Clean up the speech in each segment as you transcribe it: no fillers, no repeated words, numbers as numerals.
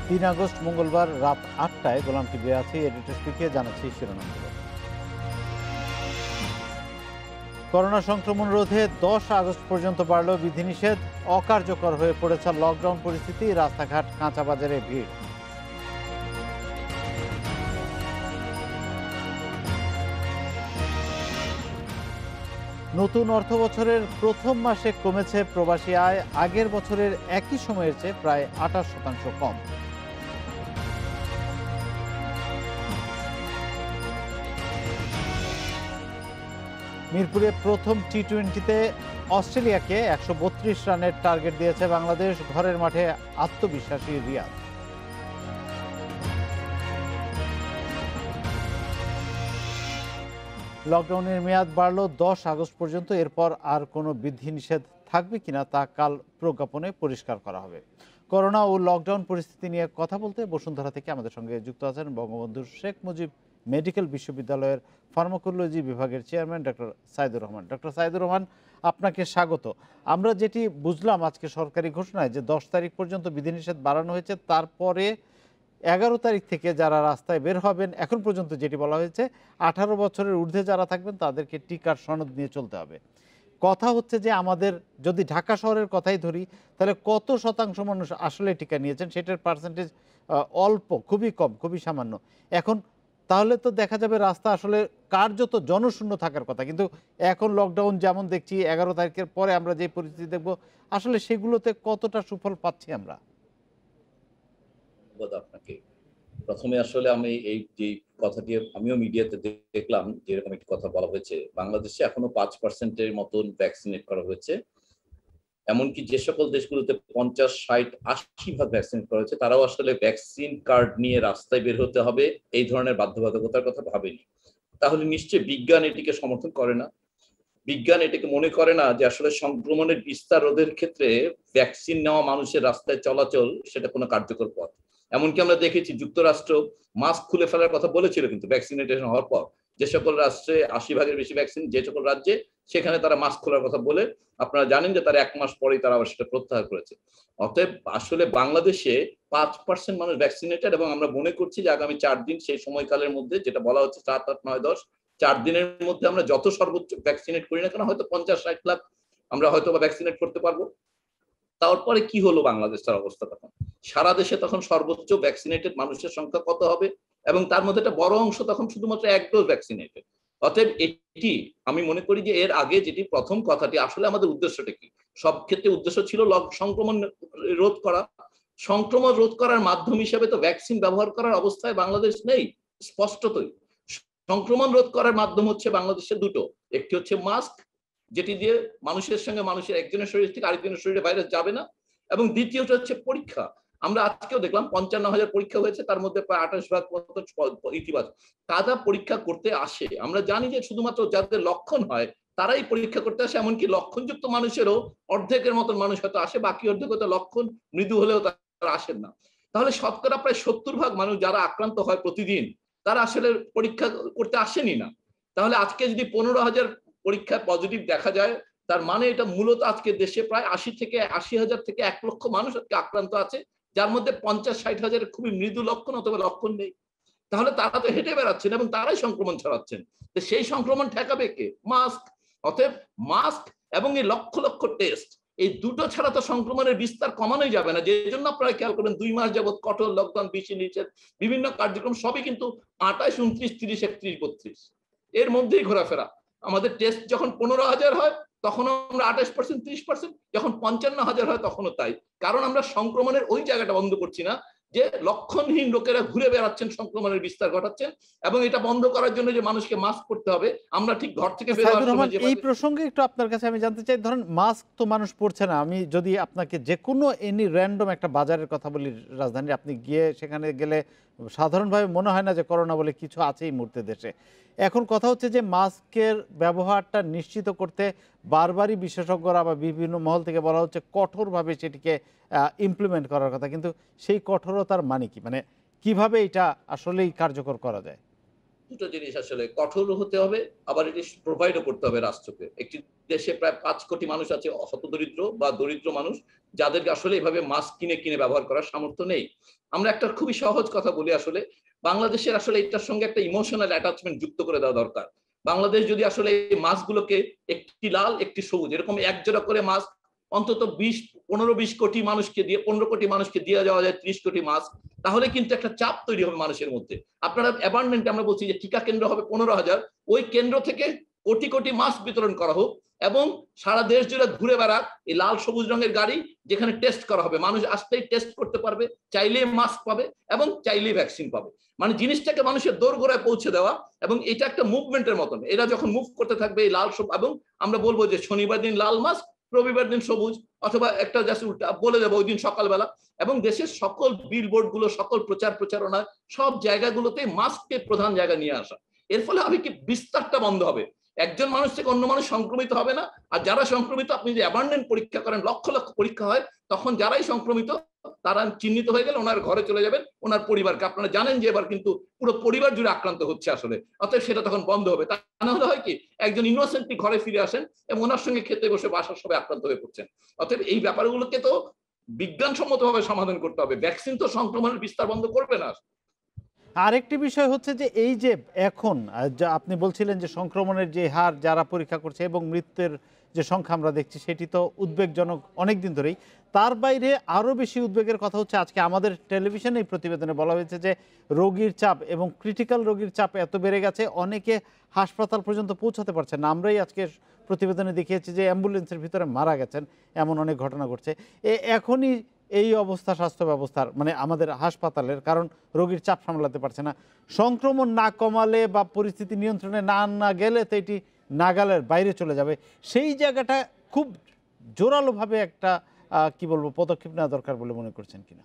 August মঙ্গলবার রাত ৮টায় গোলাম TV আছি, এডিটর স্পিকে জানাচ্ছি শিরোনামগুলো। করোনা সংক্রমণ রোধে ১০ আগস্ট পর্যন্ত বাড়ল বিধিনিষেধ, অকার্যকর হয়ে পড়েছে লকডাউন পরিস্থিতি, রাস্তাঘাট কাঁচা বাজারে ভিড়। নতুন অর্থ বছরের প্রথম মাসে কমেছে প্রবাসী আয়, আগের বছরের একই সময়ের চেয়ে প্রায় ২৮% কম। মিরপুরে প্রথম টি-20তে অস্ট্রেলিয়াকে ১৩২ রানের টার্গেট দিয়েছে বাংলাদেশ, ঘরের মাঠে আত্মবিশ্বাসী রিয়াদ। লকডাউনের মেয়াদ বাড়ল ১০ আগস্ট পর্যন্ত, এরপর আর কোনো বিধিনিষেধ থাকবে কিনা তা কাল প্রজ্ঞাপনে পরিষ্কার করা হবে। করোনা ও লকডাউন পরিস্থিতি নিয়ে কথা বলতে বসুন্ধরা থেকে আমাদের সঙ্গে যুক্ত আছেন বঙ্গবন্ধু শেখ মুজিব মেডিকেল বিশ্ববিদ্যালয়ের ফার্মাকোলজি বিভাগের chairman doctor Saidur Rahman. Doctor Saidur Rahman, আপনাকে স্বাগত। আমরা যেটি বুঝলাম আজকে সরকারি ঘোষণায় যে ১০ তারিখ পর্যন্ত বিধিনিষেধ বাড়ানো হয়েছে, তারপরে ১১ তারিখ থেকে যারা রাস্তায় বের হবেন, এখন পর্যন্ত যেটি বলা হয়েছে ১৮ বছরের ঊর্ধ্বে যারা থাকবেন তাদেরকে টিকার সনদ নিয়ে চলতে হবে। কথা হচ্ছে যে আমাদের যদি ঢাকা শহরের কথাই ধরি, তাহলে কত শতাংশ মানুষ আসলে টিকা নিয়েছেন, সেটার পার্সেন্টেজ অল্প, খুবই কম, খুবই সামান্য। এখন তাহলে তো দেখা যাবে রাস্তা আসলে কার্যত জনশূন্য থাকার কথা, কিন্তু এখন লকডাউন যেমন দেখছি, ১১ তারিখের পরে আমরা যে পরিস্থিতি দেখব, আসলে সেগুলোতে কতটা সুফল পাচ্ছি আমরা? আপনাকে প্রথমে আসলে আমি এই যে কথাটি আমিও মিডিয়াতে দেখলাম, যেরকম একটি কথা বলা হয়েছে, বাংলাদেশে এখনো ৫%-এর মতন ভ্যাকসিনেট করা হয়েছে। এমনকি যে সকল দেশগুলোতে ৫০, ৬০, ৮০% ভ্যাকসিনেট করা হয়েছে, তারাও আসলে ভ্যাকসিন কার্ড নিয়ে রাস্তায় বের হতে হবে এই ধরনের বাধ্যবাধকতার কথা ভাবেনি। তাহলে নিশ্চয়ই বিজ্ঞান এটিকে সমর্থন করে না। বিজ্ঞান এটাকে মনে করে না যে আসলে সংক্রমণের বিস্তার রোধের ক্ষেত্রে ভ্যাকসিন নেওয়া মানুষের রাস্তায় চলাচল সেটা কোনো কার্যকর পথ। এমনকি আমরা দেখেছি যুক্তরাষ্ট্র মাস্ক খুলে ফেলার কথা বলেছিল, কিন্তু ভ্যাকসিনেশন হওয়ার পর যে সকল রাষ্ট্রে ৮০% বেশি ভ্যাকসিন, যে সকল রাজ্যে, সেখানে তারা মাস্ক খোলার কথা বলে আপনারা জানেন যে তারা ১ মাস পরেই তারা আবার সেটা প্রত্যাহার করেছে। অতএব আসলে বাংলাদেশে ৫% মানুষ ভ্যাকসিনেটেড, এবং আমরা মনে করছি যে আগামী ৪ দিন সেই সময়কালের মধ্যে, যেটা বলা হচ্ছে ৭, ৮, ৯, ১০, ৪ দিনের মধ্যে আমরা যত সর্বোচ্চ ভ্যাকসিনেট করি না কেন, হয়তো ৫০-৬০ লাখ আমরা হয়তো বা ভ্যাকসিনেট করতে পারবো। তারপরে কি হলো বাংলাদেশের অবস্থা? তখন সারা দেশে তখন সর্বোচ্চ ভ্যাকসিনেটেড মানুষের সংখ্যা কত হবে? এবং তার মধ্যে একটা বড় অংশ তখন শুধুমাত্র ১ ডোজ ভ্যাকসিনেটেড। অতএব এটি আমি মনে করি যে এর আগে যেটি প্রথম কথাটি, আসলে আমাদের উদ্দেশ্যটা কি? সব ক্ষেত্রে উদ্দেশ্য ছিল সংক্রমণ রোধ করা। সংক্রমণ রোধ করার মাধ্যম হিসেবে তো ভ্যাকসিন ব্যবহার করার অবস্থায় বাংলাদেশ নেই, স্পষ্টতই। সংক্রমণ রোধ করার মাধ্যম হচ্ছে বাংলাদেশের দুটো, একটি হচ্ছে মাস্ক, যেটি দিয়ে মানুষের সঙ্গে মানুষের একজনের শরীর থেকে আরেকজনের শরীরে ভাইরাস যাবে না, এবং দ্বিতীয়টা হচ্ছে পরীক্ষা। আমরা আজকেও দেখলাম ৫৫,০০০ পরীক্ষা হয়েছে, তার মধ্যে প্রায় ২৮% ইতিবাচক। কারা পরীক্ষা করতে আসে? আমরা জানি যে শুধুমাত্র যাদের লক্ষণ হয় তারাই পরীক্ষা করতে আসে, এমনকি লক্ষণযুক্ত মানুষেরও অর্ধেকের মতন মানুষ হয়তো আসে, বাকি অর্ধেক হয়তো লক্ষণ মৃদু হলেও তারা আসেন না। তাহলে শতকরা প্রায় ৭০% মানুষ যারা আক্রান্ত হয় প্রতিদিন, তারা আসলে পরীক্ষা করতে আসেনি না। তাহলে আজকে যদি ১৫,০০০ পরীক্ষায় পজিটিভ দেখা যায়, তার মানে এটা মূলত আজকে দেশে প্রায় ৮০,০০০ থেকে ১ লক্ষ মানুষ আক্রান্ত আছে, যার মধ্যে ৫০-৬০,০০০ খুবই মৃদু লক্ষণ অথবা লক্ষণ নেই। তাহলে তারা তো হেঁটে বেড়াচ্ছেন এবং তারাই সংক্রমণ ছড়াচ্ছেন। তো সেই সংক্রমণ ঠেকাবে কে? মাস্ক। অতএব মাস্ক এবং এই লক্ষ লক্ষ টেস্ট, এই দুটো ছাড়া তো সংক্রমণের বিস্তার কমানোই যাবে না। যে জন্য আপনারা খেয়াল করেন ২ মাস যাবৎ কঠোর লকডাউন, বিধি-নিষেধ, বিভিন্ন কার্যক্রম সবই কিন্তু ২৮, ২৯, ৩০, ৩১, ৩২ এর মধ্যেই ঘোরাফেরা। আমাদের টেস্ট যখন ১৫,০০০ হয় তখন আমরা ২৮%, ৩০%, যখন ৫৫,০০০ হয় তখনও তাই। কারণ আমরা সংক্রমণের ওই জায়গাটা বন্ধ করছি না, যে লক্ষণহীন লোকেরা ঘুরে বেড়াচ্ছেন, সংক্রমণের বিস্তার ঘটাচ্ছেন, এবং এটা বন্ধ করার জন্য যে মানুষকে মাস্ক পরতে হবে, আমরা ঠিক ঘর থেকে বের হওয়ার সময় এই প্রসঙ্গে একটু আপনার কাছে আমি জানতে চাই, ধরেন মাস্ক তো মানুষ পরছে না, আমি যদি আপনাকে যে কোনো এনি র্যান্ডম একটা বাজারের কথা বলি রাজধানীর, আপনি গিয়ে সেখানে গেলে সাধারণভাবে মনে হয় না যে করোনা বলে কিছু আছে এই মুহূর্তে দেশে। এখন কথা হচ্ছে যে মাস্কের ব্যবহারটা নিশ্চিত করতে বারবারই বিশেষজ্ঞরা বা বিভিন্ন মহল থেকে বলা হচ্ছে কঠোরভাবে সেটিকে ইমপ্লিমেন্ট করার কথা, কিন্তু সেই কঠোরতার মানে কি, মানে কিভাবে এটা আসলেই কার্যকর করা যায়? দুটো জিনিস আসলে কঠোর হতে হবে, আবার এটি প্রোভাইডও করতে হবে রাষ্ট্রকে। একটি দেশে প্রায় 5 কোটি মানুষ আছে হতদরিদ্র বা দরিদ্র মানুষ, যাদেরকে আসলে এভাবে মাস্ক কিনে কিনে ব্যবহার করার সামর্থ্য নেই। আমরা একটা খুবই সহজ কথা বলি, আসলে বাংলাদেশের আসলে এটার সঙ্গে একটা ইমোশনাল অ্যাটাচমেন্ট যুক্ত করে দেওয়া দরকার। বাংলাদেশ যদি আসলে এই মাস্কগুলোকে একটি লাল একটি সবুজ এরকম এক জোড়া করে মাস্ক অন্তত 15-20 কোটি মানুষকে দিয়ে 15 কোটি মানুষকে দিয়ে যাওয়া যায় 30 কোটি মাস্ক, তাহলে কিন্তু একটা চাপ তৈরি হবে মানুষের মধ্যে। আপনারা অ্যাবান্ডমেন্টে আমরা বলছি যে টিকা কেন্দ্র হবে 15,000, ওই কেন্দ্র থেকে কোটি কোটি মাস্ক বিতরণ করা হোক এবং সারা দেশ জুড়ে ঘুরে বেড়াক এই লাল সবুজ রঙের গাড়ি, যেখানে টেস্ট করা হবে, মানুষ আসতেই টেস্ট করতে পারবে, চাইলেই মাস্ক পাবে এবং চাইলেই ভ্যাকসিন পাবে। মানে জিনিসটাকে মানুষের দোরগোড়ায় পৌঁছে দেওয়া, এবং এটা একটা মুভমেন্টের মতন। এরা যখন মুভ করতে থাকবে এই লাল সবুজ, এবং আমরা বলবো যে শনিবার দিন লাল মাস্ক, রবিবার দিন সবুজ, অথবা একটা জাস্ট উল্টা বলে দেবো ওই দিন সকালবেলা, এবং দেশের সকল বিলবোর্ড গুলো, সকল প্রচার প্রচারণা, সব জায়গাগুলোতে মাস্ককে প্রধান জায়গা নিয়ে আসা। এর ফলে হবে কি, বিস্তারটা বন্ধ হবে, একজন মানুষ থেকে অন্য মানুষ সংক্রমিত হবে না। আর যারা সংক্রমিত, আপনি যে অ্যাবান্ডেন্ট পরীক্ষা করেন, লক্ষ লক্ষ পরীক্ষা হয়, তখন যারাই সংক্রমিত তারা চিহ্নিত হয়ে গেলে ওনার ঘরে চলে যাবেন, ওনার পরিবারকে, আপনারা জানেন যে এবার কিন্তু পুরো পরিবার জুড়ে আক্রান্ত হচ্ছে আসলে, অতএব সেটা তখন বন্ধ হবে। তা না হলে হয় কি, একজন ইনোসেন্টলি ঘরে ফিরে আসেন এবং ওনার সঙ্গে খেতে বসে বাসার সবাই আক্রান্ত হয়ে পড়ছেন। অতএব এই ব্যাপারগুলোকে তো বিজ্ঞানসম্মতভাবে সমাধান করতে হবে, ভ্যাকসিন তো সংক্রমণের বিস্তার বন্ধ করবে না। আরেকটি বিষয় হচ্ছে যে এই যে এখন যা আপনি বলছিলেন যে সংক্রমণের যে হার, যারা পরীক্ষা করছে এবং মৃত্যুর যে সংখ্যা আমরা দেখছি, সেটি তো উদ্বেগজনক অনেক দিন ধরেই। তার বাইরে আরও বেশি উদ্বেগের কথা হচ্ছে, আজকে আমাদের টেলিভিশনে এই প্রতিবেদনে বলা হয়েছে যে রোগীর চাপ এবং ক্রিটিক্যাল রোগীর চাপ এত বেড়ে গেছে, অনেকে হাসপাতাল পর্যন্ত পৌঁছাতে পারছেন না। আমরাই আজকে প্রতিবেদনে দেখিয়েছি যে অ্যাম্বুলেন্সের ভিতরে মারা গেছেন, এমন অনেক ঘটনা ঘটছে। এখনই এই অবস্থা স্বাস্থ্য ব্যবস্থার, মানে আমাদের হাসপাতালের, কারণ রোগীর চাপ সামলাতে পারছে না। সংক্রমণ না কমালে বা পরিস্থিতি নিয়ন্ত্রণে না গেলে তো এটি নাগালের বাইরে চলে যাবে। সেই জায়গাটা খুব জোরালোভাবে একটা কি বলবো পদক্ষেপ নেওয়া দরকার বলে মনে করছেন কিনা?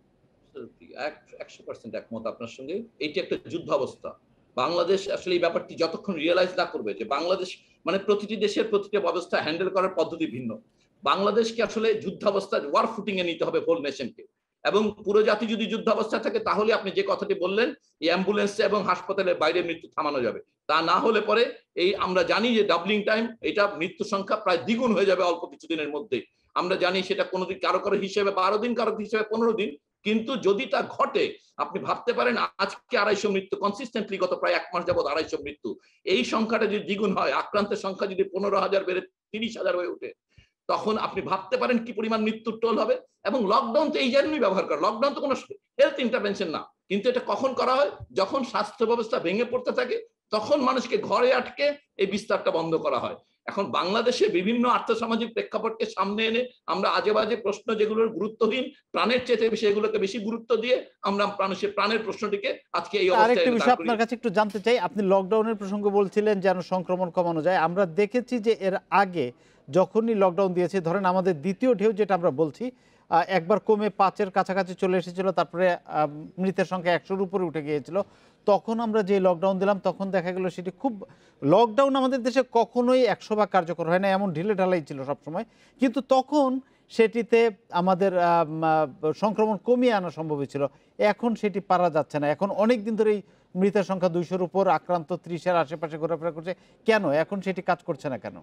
100% একমত আপনার সঙ্গে। এটি একটা যুদ্ধাবস্থা। বাংলাদেশ আসলে এই ব্যাপারটি যতক্ষণ রিয়ালাইজ না করবে যে বাংলাদেশ মানে প্রতিটি দেশের প্রতিটি ব্যবস্থা হ্যান্ডেল করার পদ্ধতি ভিন্ন। বাংলাদেশকে আসলে যুদ্ধাবস্থায় ওয়ার ফুটিং এ নিতে হবে হোল নেশনকে। এবং পুরো জাতি যদি যুদ্ধাবস্থায় থাকে, তাহলে আপনি যে কথাটি বললেন, এই অ্যাম্বুলেন্সে এবং হাসপাতালের বাইরে মৃত্যু থামানো যাবে। তা না হলে পরে এই আমরা জানি যে ডাবলিং টাইম, এটা মৃত্যু সংখ্যা প্রায় দ্বিগুণ হয়ে যাবে অল্প কিছুদিনের মধ্যেই। আমরা জানি সেটা কোনোদিন কারো কারো হিসেবে 12 দিন, কারো হিসেবে 15 দিন। কিন্তু যদি তা ঘটে, আপনি ভাবতে পারেন আজকে 250 মৃত্যু, কনসিস্টেন্টলি গত প্রায় 1 মাস যাবত 250 মৃত্যু। এই সংখ্যাটা যদি দ্বিগুণ হয়, আক্রান্তের সংখ্যা যদি 15,000 বেড়ে 30,000 হয়ে ওঠে, তখন আপনি ভাবতে পারেন কি পরিমাণ মৃত্যুর টোল হবে। এবং লকডাউন তো এই জন্যই ব্যবহার করা, লকডাউন তো কোনো হেলথ ইন্টারভেনশন না, কিন্তু এটা কখন করা হয়, যখন স্বাস্থ্য ব্যবস্থা ভেঙে পড়তে থাকে, তখন মানুষকে ঘরে আটকে এই বিস্তারটা বন্ধ করা হয়। এখন বাংলাদেশে বিভিন্ন আর্থসামাজিক প্রেক্ষাপটকে সামনে এনে আমরা আজে বাজে প্রশ্ন, যেগুলোর গুরুত্বহীন, প্রাণের চেয়ে বেশি, এগুলোকে বেশি গুরুত্ব দিয়ে আমরা মানুষের প্রাণের প্রশ্নটিকে আজকে এই অবস্থায়। আরেকটি বিষয় আপনার কাছে একটু জানতে চাই, আপনি লকডাউনের প্রসঙ্গ বলছিলেন যেন সংক্রমণ কমানো যায়। আমরা দেখেছি যে এর আগে যখনই লকডাউন দিয়েছে, ধরেন আমাদের দ্বিতীয় ঢেউ যেটা আমরা বলছি, একবার কমে 5-এর কাছাকাছি চলে এসেছিল, তারপরে মৃতের সংখ্যা 100-র উপরে উঠে গিয়েছিল। তখন আমরা যে লকডাউন দিলাম, তখন দেখা গেল সেটি খুব, লকডাউন আমাদের দেশে কখনোই 100 ভাগ কার্যকর হয় না, এমন ঢিলে ঢালাই ছিল সবসময়। কিন্তু তখন সেটিতে আমাদের সংক্রমণ কমিয়ে আনা সম্ভব হয়েছিল। এখন সেটি পারা যাচ্ছে না। এখন অনেক দিন ধরেই মৃতের সংখ্যা 200-র উপর, আক্রান্ত 30-এর আশেপাশে ঘোরাফেরা করছে। কেন এখন সেটি কাজ করছে না কেন?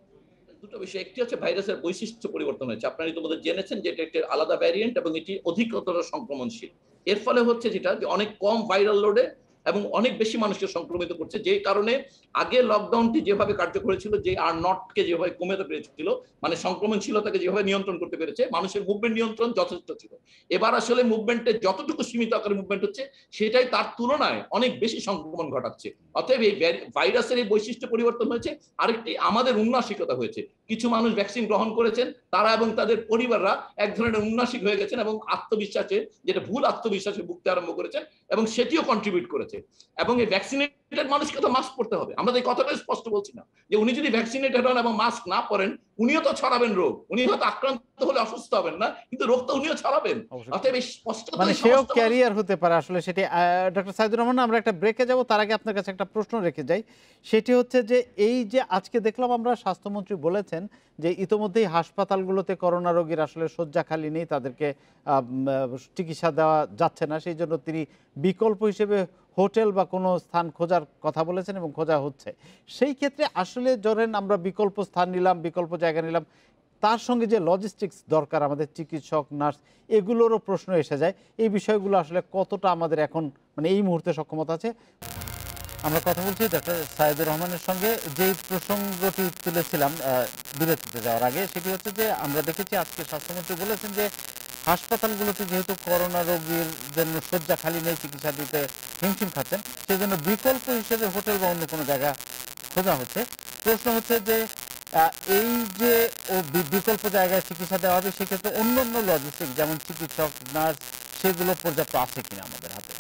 দুটো বিষয়, একটি হচ্ছে ভাইরাসের বৈশিষ্ট্য পরিবর্তন হয়েছে। আপনারা ইতিমধ্যে জেনেছেন যে এটা একটা আলাদা ভ্যারিয়েন্ট এবং এটি অধিকতর সংক্রমণশীল। এর ফলে হচ্ছে যেটা, যে অনেক কম ভাইরাল লোডে এবং অনেক বেশি মানুষকে সংক্রমিত করছে, যে কারণে আগে লকডাউনটি যেভাবে কার্যকর ছিল, যে আর নটকে যেভাবে কমাতে পেরেছিল, মানে সংক্রমণশীলতাকে যেভাবে নিয়ন্ত্রণ করতে পেরেছে, মানুষের মুভমেন্ট নিয়ন্ত্রণ যথেষ্ট ছিল। এবার আসলে মুভমেন্টের যতটুকু সীমিত আকারে মুভমেন্ট হচ্ছে, সেটাই তার তুলনায় অনেক বেশি সংক্রমণ ঘটাচ্ছে। অতএব এই ভাইরাসের এই বৈশিষ্ট্য পরিবর্তন হয়েছে। আরেকটি আমাদের উন্নাসিকতা হয়েছে। কিছু মানুষ ভ্যাকসিন গ্রহণ করেছেন, তারা এবং তাদের পরিবাররা এক ধরনের উন্নাসিক হয়ে গেছেন এবং আত্মবিশ্বাসে, যেটা ভুল আত্মবিশ্বাসে ভুগতে আরম্ভ করেছেন, এবং সেটিও কন্ট্রিবিউট করেছে। এবং এই ভ্যাকসিনেটেড মানুষকে তো মাস্ক পরতে হবে, আমরা এই কথাটা স্পষ্ট বলছি না যে উনি যদি ভ্যাকসিনেটেড হন এবং মাস্ক না পরেন, উনিও তো ছড়াবেন রোগ। উনি হয়তো আক্রান্ত হলে অসুস্থ হবেন না, কিন্তু রোগ তো উনিও ছড়াবেন। অতএব এই স্পষ্ট, মানে সেও ক্যারিয়ার হতে পারে আসলে সেটি। ডক্টর সাইদুর রহমান, আমরা একটা ব্রেকে যাব, তার আগে আপনার কাছে একটা প্রশ্ন রেখে যাই। সেটি হচ্ছে যে এই যে আজকে দেখলাম আমরা, স্বাস্থ্যমন্ত্রী বলেছেন যে ইতোমধ্যেই হাসপাতালগুলোতে করোনা রোগীর আসলে শয্যা খালি নেই, তাদেরকে চিকিৎসা দেওয়া যাচ্ছে না, সেই জন্য তিনি বিকল্প হিসেবে হোটেল বা কোনো স্থান খোঁজার কথা বলেছেন এবং খোঁজা হচ্ছে। সেই ক্ষেত্রে আসলে ধরেন আমরা বিকল্প স্থান নিলাম, বিকল্প জায়গা নিলাম, তার সঙ্গে যে লজিস্টিক্স দরকার আমাদের চিকিৎসক, নার্স, এগুলোরও প্রশ্ন এসে যায়। এই বিষয়গুলো আসলে কতটা আমাদের এখন মানে এই মুহূর্তে সক্ষমতা আছে? আমরা কথা বলছি ডক্টর সাইদুর রহমানের সঙ্গে। যেই প্রসঙ্গটি তুলেছিলাম বিরতিতে যাওয়ার আগে, সেটি হচ্ছে যে আমরা দেখেছি আজকে স্বাস্থ্যমন্ত্রী বলেছেন যে হাসপাতালগুলোতে যেহেতু করোনা রোগীর জন্য শয্যা খালি নেই, চিকিৎসা দিতে হিমশিম খাচ্ছেন, সেজন্য বিকল্প হিসেবে হোটেল বা অন্য কোনো জায়গা খোঁজা হচ্ছে। প্রশ্ন হচ্ছে যে এই যে বিকল্প জায়গায় চিকিৎসা দেওয়া হবে, সেক্ষেত্রে অন্যান্য লজিস্টিক্স যেমন চিকিৎসক, নার্স, সেগুলো পর্যাপ্ত আছে কিনা আমাদের হাতে?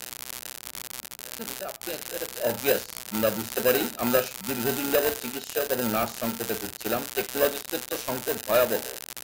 অবভিয়াস আমরা বুঝতে পারি, আমরা দীর্ঘদিন যাবৎ চিকিৎসক এবং নার্স সংকটে ভুগছিলাম। টেকনোলজিস্টের তো সংকট ভয়াবহ।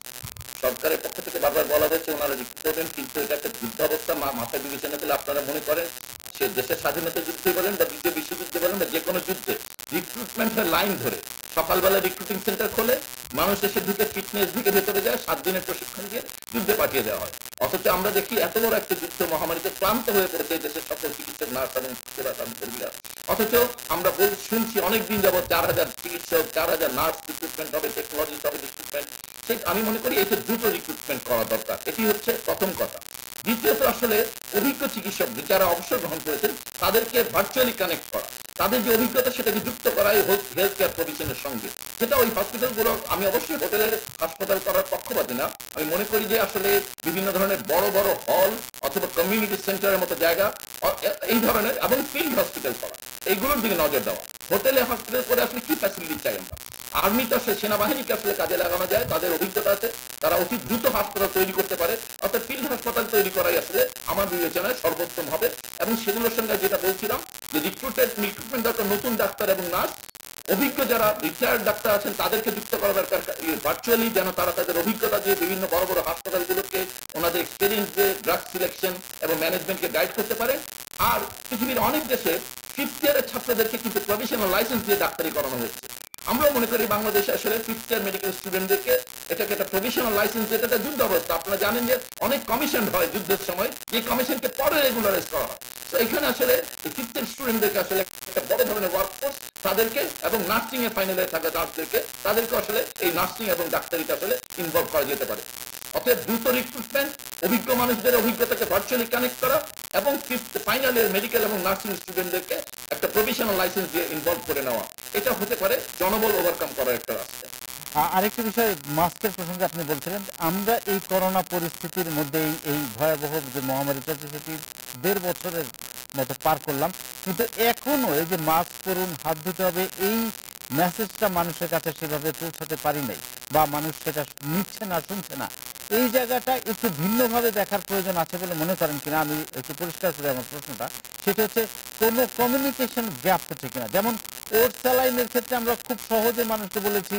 সরকারের পক্ষ থেকে বারবার বলা হয়েছে ওনারা রিক্রুট করবেন, কিন্তু এটা একটা যুদ্ধাবস্থা মাথায় বিবেচনা করলে আপনারা মনে করেন সে দেশের স্বাধীনতা যুদ্ধে বলেন বা দ্বিতীয় বিশ্বযুদ্ধে বলেন বা যে কোনো যুদ্ধে রিক্রুটমেন্টের লাইন ধরে সকালবেলা রিক্রুটিং সেন্টার খোলে, মানুষ এসে ঢুকে ফিটনেস দিকে ভেতরে যায়, 7 দিনের প্রশিক্ষণ দিয়ে যুদ্ধে পাঠিয়ে দেওয়া হয়। অথচ আমরা দেখি এত বড় একটা যুদ্ধ মহামারীতে ক্লান্ত হয়ে পড়েছে এই দেশের সকল চিকিৎসক, নার্স এবং কর্মীরা। অথচ আমরা শুনছি অনেকদিন যাবৎ 4000 চিকিৎসক, 4000 নার্স রিক্রুটমেন্ট হবে, টেকনোলজিস্ট হবে রিক্রুটমেন্ট। আমি মনে করি এতে দ্রুত রিক্রুটমেন্ট করা দরকার। এটি হচ্ছে প্রথম কথা। দ্বিতীয়ত আসলে অভিজ্ঞ চিকিৎসক যারা অবসর গ্রহণ করেছেন তাদেরকে ভার্চুয়ালি কানেক্ট করা, তাদের যে অভিজ্ঞতা সেটাকে যুক্ত করা এই হেলথ কেয়ার প্রভিশনের সঙ্গে। সেটা ওই হসপিটালগুলো, আমি অবশ্যই হোটেলের হাসপাতাল করার পক্ষপাতী না, আমি মনে করি যে আসলে বিভিন্ন ধরনের বড় বড় হল অথবা কমিউনিটি সেন্টারের মতো জায়গা এই ধরনের এবং ফিল্ড হসপিটাল করা, এইগুলোর দিকে নজর দেওয়া। হোটেলে হসপিটাল করে আসলে কি ফ্যাসিলিটি চাই আমরা? আর্মি তো আসলে সেনাবাহিনীকে আসলে কাজে লাগানো যায়, তাদের অভিজ্ঞতা আছে, তারা অতি দ্রুত হাসপাতাল তৈরি করতে পারে। অর্থাৎ ফিল্ড হাসপাতাল তৈরি করাই আসলে আমার বিবেচনায় সর্বোত্তম হবে। এবং সেগুলোর সঙ্গে যেটা বলছিলাম যে রিক্রুটমেন্ট দরকার নতুন ডাক্তার এবং নার্স, অভিজ্ঞ যারা রিটায়ার্ড ডাক্তার আছেন তাদেরকে যুক্ত করা দরকার ভার্চুয়ালি, যেন তারা তাদের অভিজ্ঞতা দিয়ে বিভিন্ন বড় বড় হাসপাতালগুলোকে ওনাদের এক্সপেরিয়েন্স দিয়ে ড্রাগ সিলেকশন এবং ম্যানেজমেন্টকে গাইড করতে পারে। আর পৃথিবীর অনেক দেশে 5th ইয়ারের ছাত্রদেরকে কিন্তু প্রভিশনাল লাইসেন্স দিয়ে ডাক্তারি করানো হচ্ছে। আমরা মনে করি বাংলাদেশে আসলে 5th ইয়ার মেডিকেল স্টুডেন্টদেরকে এটাকে একটা প্রভিশনাল লাইসেন্স, যেটা যুদ্ধ অবস্থা, আপনারা জানেন যে অনেক কমিশন হয় যুদ্ধের সময়, যে কমিশনকে পরে রেগুলারাইজ করা হয়। তো এখানে আসলে 5th ইয়ার স্টুডেন্টদেরকে আসলে একটা বড় ধরনের ওয়ার্কফোর্স তাদেরকে এবং নার্সিং এর ফাইনালে থাকা নার্সদেরকে তাদেরকে আসলে এই নার্সিং এবং ডাক্তারিতে আসলে ইনভলভ করা যেতে পারে। অতএব দ্রুত রিক্রুটমেন্ট, অভিজ্ঞ মানুষদের অভিজ্ঞতাকে ভার্চুয়ালি কানেক্ট করা এবং ফাইনাল ইয়ার মেডিকেল এবং নার্সিং স্টুডেন্টদেরকে একটা প্রভিশনাল লাইসেন্স দিয়ে ইনভলভ করে নেওয়া, এটা হতে পারে জনবল ওভারকাম করার একটা রাস্তা। আরেকটি বিষয় মাস্কের প্রসঙ্গে আপনি বলছিলেন, আমরা এই করোনা পরিস্থিতির মধ্যে এই ভয়াবহ যে মহামারী চলছে সেটি 1.5 বছরের মতো পার করলাম, কিন্তু এখনো এই যে মাস্ক পরুন, হাত ধুতে হবে, এই মেসেজটা মানুষের কাছে সেভাবে পৌঁছাতে পারি নাই, বা মানুষ সেটা নিচ্ছে না, শুনছে না। এই জায়গাটা একটু ভিন্নভাবে দেখার প্রয়োজন আছে বলে মনে করেন কিনা? আমি একটু পরিষ্কার করে আমার প্রশ্নটা, সেটা হচ্ছে কোনো কমিউনিকেশন গ্যাপ হচ্ছে কিনা। যেমন ওর স্যালাইনের ক্ষেত্রে আমরা খুব সহজে মানুষকে বলেছি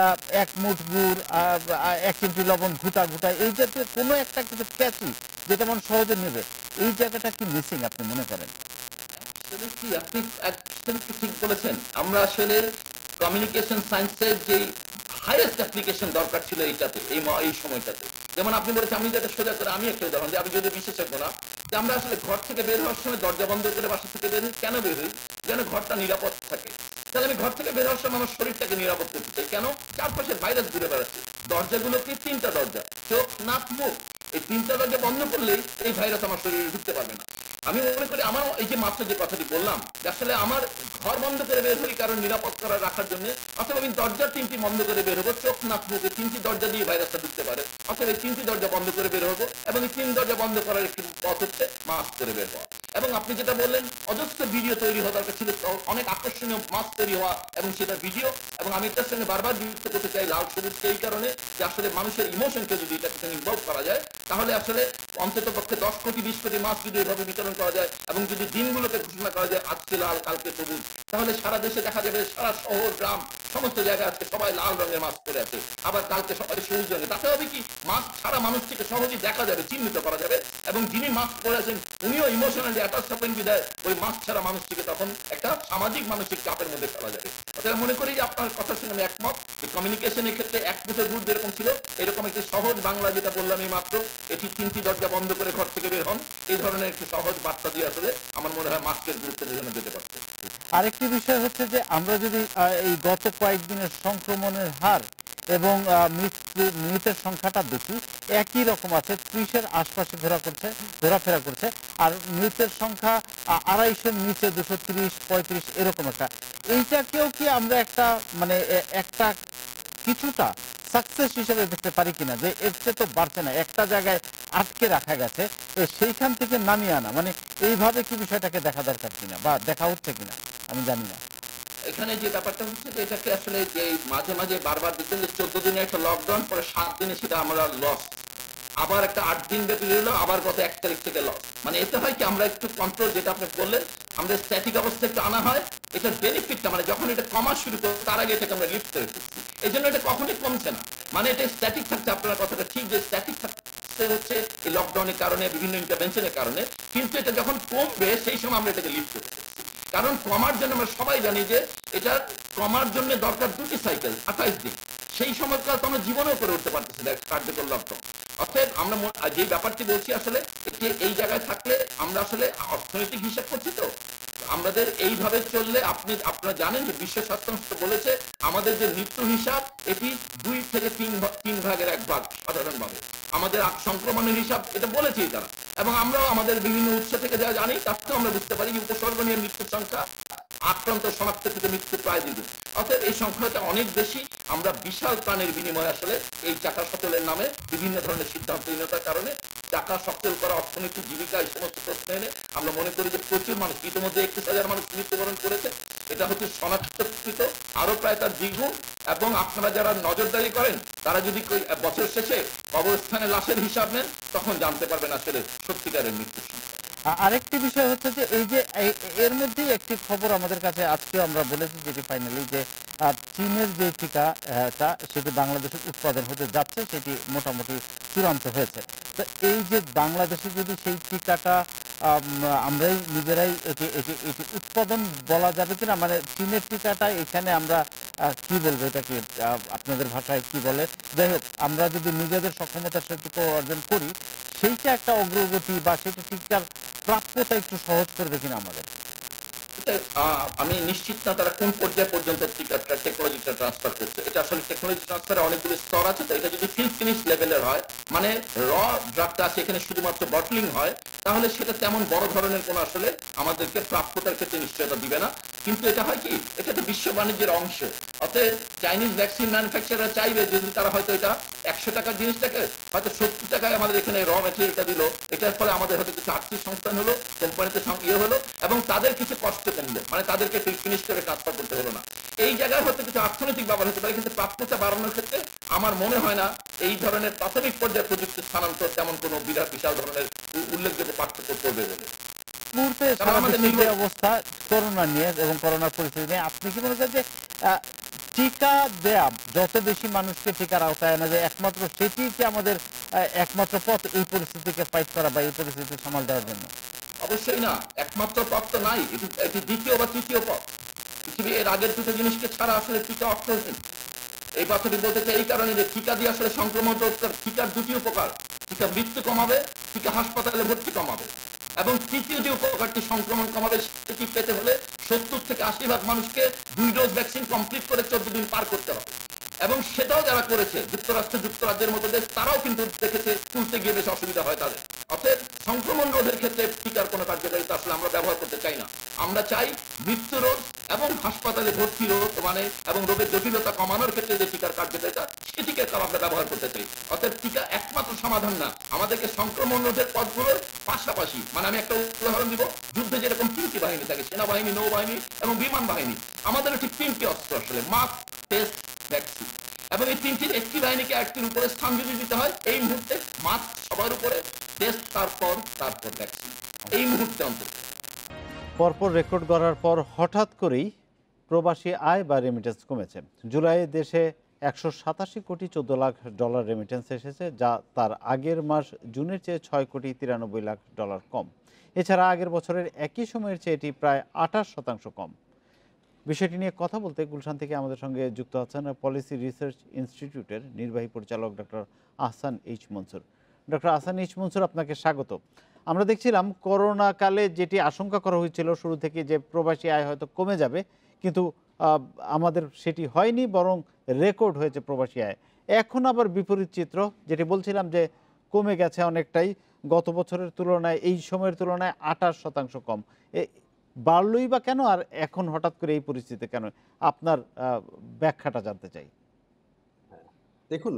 1 মুঠ গুড়, 1 চিমটি লবণ, ঘুটা ঘুটা, এই জাতীয় কোনো একটা কিছু ক্যাচি যেটা মানুষ সহজে নেবে, এই জায়গাটা কি মিসিং আপনি মনে করেন? আপনি একদম ঠিক বলেছেন। আমরা আসলে কমিউনিকেশন সায়েন্সের যে হাইয়েস্ট অ্যাপ্লিকেশন দরকার ছিল এইটাতে, এই সময়টাতে, যেমন আপনি বলেছেন, আমি যেটা সোজা করে আমি একটা উদাহরণ দিই, আমি যদি বিশেষজ্ঞ না, যে আমরা আসলে ঘর থেকে বের হওয়ার সময় দরজা বন্ধ করে বাসা থেকে বের হই, কেন বের হই? যেন ঘরটা নিরাপদ থাকে। তাহলে আমি ঘর থেকে বের হওয়ার সময় আমার শরীরটাকে নিরাপদ করতে চাই। কেন? চারপাশে ভাইরাস ঘুরে বেড়াচ্ছে। দরজাগুলোকে 3টা দরজা, চোখ, নাক, মুখ, এই 3টা দরজা বন্ধ করলেই এই ভাইরাস আমার শরীরে ঢুকতে পারবে না। আমি মনে করি আমার এই যে মাত্র যে কথাটি বললাম, যে আসলে আমার ঘর বন্ধ করে বের হই কারণ নিরাপদ করে রাখার জন্য, অথবা আমি দরজা 3টি বন্ধ করে বের হবো, চোখ, নাক, মুখে 3টি দরজা দিয়ে ভাইরাসটা ঢুকতে পারে, অথবা এই 3টি দরজা বন্ধ করে বের হবো, এবং এই 3 দরজা বন্ধ করার একটি পথ হচ্ছে মাস্ক করে বের হওয়া। এবং আপনি যেটা বললেন, অজস্র ভিডিও তৈরি হওয়া দরকার ছিল, অনেক আকর্ষণীয় মাস্ক তৈরি হওয়া এবং সেটা ভিডিও, এবং আমি এটার সঙ্গে বারবার যুক্ত করতে চাই লাল সবুজকে এই কারণে যে আসলে মানুষের ইমোশনকে যদি এটার সঙ্গে ইনভলভ করা যায়, তাহলে আসলে অন্তত পক্ষে 10 কোটি 20 কোটি মাস্ক যদি এভাবে বিতরণ করা যায় এবং যদি দিনগুলোকে ঘোষণা করা যায় আজকে লাল কালকে সবুজ, তাহলে সারা দেশে দেখা যাবে সারা শহর গ্রাম সমস্ত জায়গায় আজকে সবাই লাল রঙের মাস্ক পরে আছে, আবার কালকে সবাই সবুজ রঙের। তাতে হবে কি, মাস্ক ছাড়া মানুষটিকে সহজেই দেখা যাবে, চিহ্নিত করা যাবে, এবং যিনি মাস্ক পরে আছেন উনিও ইমোশনালি যে অ্যাটাচ হবেন বিদায় ওই মাস্ক ছাড়া মানুষটিকে তখন একটা সামাজিক মানসিক চাপের মধ্যে ফেলা যাবে। অতএব মনে করি যে আপনার কথার সঙ্গে আমি একমত যে কমিউনিকেশনের ক্ষেত্রে এক মুঠো দুধ যেরকম ছিল এরকম একটি সহজ বাংলা যেটা বললাম এই মাত্র, এটি 3টি দরজা বন্ধ করে ঘর থেকে বের হন, এই ধরনের একটি সহজ বার্তা দিয়ে আসলে আমার মনে হয় মাস্কের গুরুত্ব বোঝানো যেতে পারছে। আরেকটি বিষয় হচ্ছে যে আমরা যদি এই গত কয়েকদিনের সংক্রমণের হার এবং মৃতের সংখ্যাটা দেখি একই রকম আছে, 30-এর আশপাশে ঘোরাফেরা করছে, আর মৃতের সংখ্যা 250-এর নিচে 230-35 এরকম একটা। এইটাকেও কি আমরা একটা মানে একটা কিছুটা সাকসেস হিসেবে দেখতে পারি কিনা, যে এর চেয়ে তো বাড়ছে না, একটা জায়গায় আটকে রাখা গেছে, সেইখান থেকে নামিয়ে আনা, মানে এইভাবে কি বিষয়টাকে দেখা দরকার কিনা বা দেখা হচ্ছে কিনা আমি জানি না। এখানে যে ব্যাপারটা হচ্ছে যে এটাকে আসলে যে মাঝে মাঝে বারবার দেখতেন যে 14 দিনের একটা লকডাউন, পরে 7 দিনে সেটা আমরা লস, আবার একটা 8 দিন ব্যাপী হলো, আবার গত 1 তারিখ থেকে লস। মানে এতে হয় কি আমরা একটু কন্ট্রোল, যেটা আপনি বললেন, আমরা স্ট্যাটিক অবস্থা একটু আনা হয়, এটার বেনিফিটটা মানে যখন এটা কমা শুরু করে তার আগে এটাকে আমরা লিফট করে ফেলছি, এই জন্য এটা কখনোই কমছে না, মানে এটা স্ট্যাটিক থাকছে। আপনার কথাটা ঠিক যে স্ট্যাটিক থাকছে হচ্ছে এই লকডাউনের কারণে, বিভিন্ন ইন্টারভেনশনের কারণে, কিন্তু এটা যখন কমবে সেই সময় আমরা এটাকে লিফট করতে পারছি। কারণ কমার জন্য আমরা সবাই জানি যে এটা কমার জন্য দরকার 2টি সাইকেল 28 দিন, সেই সময়কাল তো আমরা জীবনেও করে উঠতে পারতেছি না কার্যকর লকডাউন। অর্থাৎ আমরা যে ব্যাপারটি বলছি আসলে এই জায়গায় থাকলে আমরা আসলে অর্থনৈতিক হিসাব করছি, তো আমাদের এইভাবে চললে আপনারা জানেন যে বিশ্ব স্বাস্থ্য সংস্থা বলেছে আমাদের যে মৃত্যু হিসাব এটি 2 থেকে 3 ভাগের 1 ভাগ সাধারণভাবে, আমাদের সংক্রমণের হিসাব এটা বলেছেই তারা, এবং আমরাও আমাদের বিভিন্ন উৎস থেকে যা জানি তাতেও আমরা বুঝতে পারি যে উপসর্গ নিয়ে মৃত্যুর সংখ্যা আক্রান্ত শনাক্ত থেকে মৃত্যু প্রায় 2 গুণ। অর্থাৎ এই সংখ্যাটা অনেক বেশি। আমরা বিশাল প্রাণের বিনিময়ে আসলে এই চাকা সচলের নামে বিভিন্ন ধরনের সিদ্ধান্তহীনতার কারণে টাকা সচল করা, অর্থনৈতিক জীবিকা, এই সমস্ত প্রশ্ন এনে আমরা মনে করি যে প্রচুর মানুষ, ইতিমধ্যে 21,000 মানুষ মৃত্যুবরণ করেছে, এটা হচ্ছে শনাক্তকৃত, আরো প্রায় তার দ্বিগুণ। এবং আপনারা যারা নজরদারি করেন তারা যদি বছর শেষে কবরস্থানে লাশের হিসাব নেন তখন জানতে পারবেন আসলে সত্যিকারের মৃত্যুর সংখ্যা। আরেকটি বিষয় হচ্ছে যে এই যে এর মধ্যেই একটি খবর আমাদের কাছে আজকে আমরা বলেছি যেটি ফাইনালি, যে চীনের যে টিকাটা সেটি বাংলাদেশের উৎপাদন হতে যাচ্ছে, সেটি মোটামুটি চূড়ান্ত হয়েছে। তো এই যে বাংলাদেশে যদি সেই টিকাটা আমরাই নিজেরাই এটি উৎপাদন বলা যাবে কিনা, মানে চীনের টিকাটা এখানে আমরা কি বলবো, এটাকে আপনাদের ভাষায় কি বলে, যাই হোক, আমরা যদি নিজেদের সক্ষমতার সাথে অর্জন করি, সেইটা একটা অগ্রগতি বা সেটা টিকার প্রাপ্যতা একটু সহজ করবে কিনা আমাদের। আমি নিশ্চিত না তারা কোন পর্যায় পর্যন্ত টেকনোলজিটা ট্রান্সফার করছে। এটা আসলে টেকনোলজি ট্রান্সফারে অনেকগুলো স্তর আছে, তো এটা যদি ফিল ফিনিশ লেভেলের হয়, মানে র ড্রাগটা সেখানে শুধুমাত্র বটলিং হয়, তাহলে সেটা তেমন বড় ধরনের কোনো আসলে আমাদেরকে প্রাপ্যতার ক্ষেত্রে নিশ্চয়তা দিবে না। কিন্তু এটা হয় কি, এটা তো বিশ্ব বাণিজ্যের অংশ। অতএব চাইনিজ ভ্যাকসিন ম্যানুফ্যাকচারার চাইবে যদি তারা হয়তো এটা 100 টাকার জিনিসটাকে হয়তো 70 টাকায় আমাদের এখানে র ম্যাটেরিয়ালটা দিল, এটার ফলে আমাদের হয়তো কিছু আর্থিক সংস্থান হলো, কোম্পানিতে হলো, এবং তাদের কিছু কষ্ট কমলো, মানে তাদেরকে ফিনিশ করে ট্রান্সফার করতে হলো না। এই জায়গায় হয়তো কিছু অর্থনৈতিক ব্যাপার হতে পারে, কিন্তু প্রাপ্যতা বাড়ানোর ক্ষেত্রে আমার মনে হয় না এই ধরনের প্রাথমিক পর্যায়ে প্রযুক্তি স্থানান্তর তেমন কোনো বিশাল ধরনের উল্লেখযোগ্য পার্থক্য করবে বলে। মুহূর্তে সারা দেশের যে অবস্থা করোনা নিয়ে এবং করোনার পরিস্থিতি নিয়ে, আপনি কি মনে করেন যে টিকা দেয়া, যত বেশি মানুষকে টিকার আওতায় আনা যায়, একমাত্র সেটি কি আমাদের একমাত্র পথ এই পরিস্থিতিকে ফাইট করা বা এই পরিস্থিতি সামাল দেওয়ার জন্য? অবশ্যই না, একমাত্র পথ তো নাই, এটি দ্বিতীয় বা তৃতীয় পথ। পৃথিবী এর আগের দুটো জিনিসকে ছাড়া আসলে টিকা অর্থহীন। এই কথাটি বলতে চাই এই কারণে যে টিকা দিয়ে আসলে সংক্রমণ রোধ, টিকার 2টি উপকার, টিকা মৃত্যু কমাবে, টিকা হাসপাতালে ভর্তি কমাবে, এবং তৃতীয় যে উপকারটি সংক্রমণ কমাবে সেটি পেতে হলে 70 থেকে 80 ভাগ মানুষকে 2 ডোজ ভ্যাকসিন কমপ্লিট করে 14 দিন পার করতে হবে। এবং সেটাও যারা করেছে, যুক্তরাজ্যের মতো দেশ, তারাও কিন্তু দেখেছে তুলতে গিয়ে বেশ অসুবিধা হয় তাদের। অতএব সংক্রমণ রোধের ক্ষেত্রে টিকার কোনো কার্যকারিতা আসলে আমরা ব্যবহার করতে চাই না। আমরা চাই মৃত্যু রোধ এবং হাসপাতালে ভর্তি রোধ, মানে এবং রোগের জটিলতা কমানোর ক্ষেত্রে যে টিকার কার্যকারিতা, সেটিকে আমরা ব্যবহার করতে চাই। অতএব টিকা একমাত্র সমাধান না, আমাদেরকে সংক্রমণ রোধের পথগুলোর পাশাপাশি, মানে আমি একটা উদাহরণ দিব, যুদ্ধে যেরকম 3টি বাহিনী থাকে, সেনাবাহিনী, নৌবাহিনী এবং বিমান বাহিনী, আমাদেরও ঠিক 3টি অস্ত্র আসলে, মাস্ক, টেস্ট, ভ্যাকসিন। এবং এই 3টির একটি বাহিনীকে একটির উপরে স্থান যদি দিতে হয়, এই মুহূর্তে মাস্ক সবার উপরে, টেস্ট তারপর ভ্যাকসিন, এই মুহূর্তে অন্তত। পরপর রেকর্ড করার পর হঠাৎ করেই প্রবাসী আয় বা রেমিটেন্স কমেছে। জুলাইয়ে দেশে 187 কোটি 14 লাখ ডলার রেমিটেন্স এসেছে, যা তার আগের মাস জুনের চেয়ে 6 কোটি 93 লাখ ডলার কম। এছাড়া আগের বছরের একই সময়ের চেয়ে এটি প্রায় 28% কম। বিষয়টি নিয়ে কথা বলতে গুলশান থেকে আমাদের সঙ্গে যুক্ত আছেন পলিসি রিসার্চ ইনস্টিটিউটের নির্বাহী পরিচালক doctor Ahsan H Mansur. Doctor Ahsan H Mansur, আপনাকে স্বাগত। আমরা দেখছিলাম করোনা কালে যেটি আশঙ্কা করা হয়েছিল শুরু থেকে যে প্রবাসী আয় হয়তো কমে যাবে, কিন্তু আমাদের সেটি হয়নি, বরং রেকর্ড হয়েছে প্রবাসী আয়। এখন আবার বিপরীত চিত্র, যেটি বলছিলাম যে কমে গেছে অনেকটাই, গত বছরের তুলনায় এই সময়ের তুলনায় 28% কম। বাড়লই বা কেন, আর এখন হঠাৎ করে এই পরিস্থিতি কেন? আপনার ব্যাখ্যাটা জানতে চাই। দেখুন,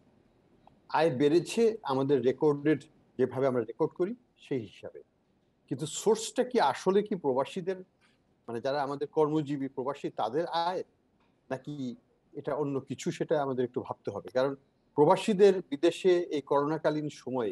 আয় বেড়েছে আমাদের রেকর্ডেড, যেভাবে আমরা রেকর্ড করি সেই হিসাবে, কিন্তু সোর্সটা কি আসলে কি প্রবাসীদের, মানে যারা আমাদের কর্মজীবী প্রবাসী তাদের আয়, নাকি এটা অন্য কিছু, সেটা আমাদের একটু ভাবতে হবে। কারণ প্রবাসীদের বিদেশে এই করোনাকালীন সময়ে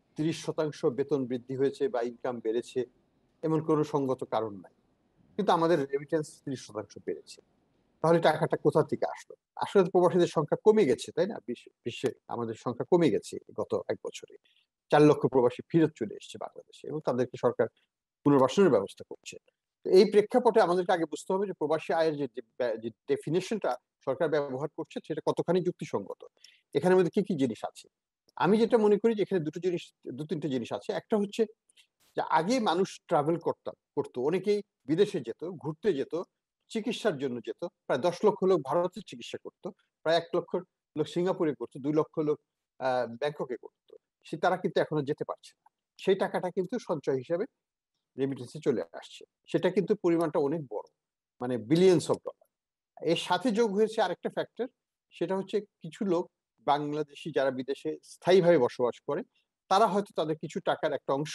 30% বেতন বৃদ্ধি হয়েছে বা ইনকাম বেড়েছে, এমন কোনো সঙ্গত কারণ নাই, কিন্তু আমাদের রেমিটেন্স 30% বেড়েছে। তাহলে টাকাটা কোথা থেকে আসলো? আসলে প্রবাসীদের সংখ্যা কমে গেছে, তাই না? বিশ্বে আমাদের সংখ্যা কমে গেছে গত এক বছরে। 4 লক্ষ প্রবাসী ফিরত চলে এসেছে বাংলাদেশে এবং তাদেরকে সরকার পুনর্বাসনের ব্যবস্থা করছে। তো এই প্রেক্ষাপটে আমাদেরকে আগে বুঝতে হবে যে প্রবাসী আয়ের যে ডেফিনেশনটা সরকার ব্যবহার করছে সেটা কতখানি যুক্তিসঙ্গত। এখানের মধ্যে কি কি জিনিস আছে? আমি যেটা মনে করি যে এখানে দু তিনটে জিনিস আছে। একটা হচ্ছে যে আগে মানুষ ট্রাভেল করতো, অনেকেই বিদেশে যেত, ঘুরতে যেত, চিকিৎসার জন্য যেত। প্রায় 10 লক্ষ লোক ভারতে চিকিৎসা করত, প্রায় 1 লক্ষ লোক সিঙ্গাপুরে করতো, 2 লক্ষ লোক ব্যাংককে করতো। তারা কিন্তু এখনো যেতে পারছে না। সেই টাকাটা কিন্তু সঞ্চয় হিসাবে রেমিটেন্সে চলে আসছে। সেটা কিন্তু পরিমাণটা অনেক বড়, মানে বিলিয়নস অফ ডলার। এর সাথে যোগ হয়েছে আরেকটা ফ্যাক্টর, সেটা হচ্ছে কিছু লোক বাংলাদেশি যারা বিদেশে স্থায়ীভাবে বসবাস করে, তারা হয়তো তাদের কিছু টাকার একটা অংশ,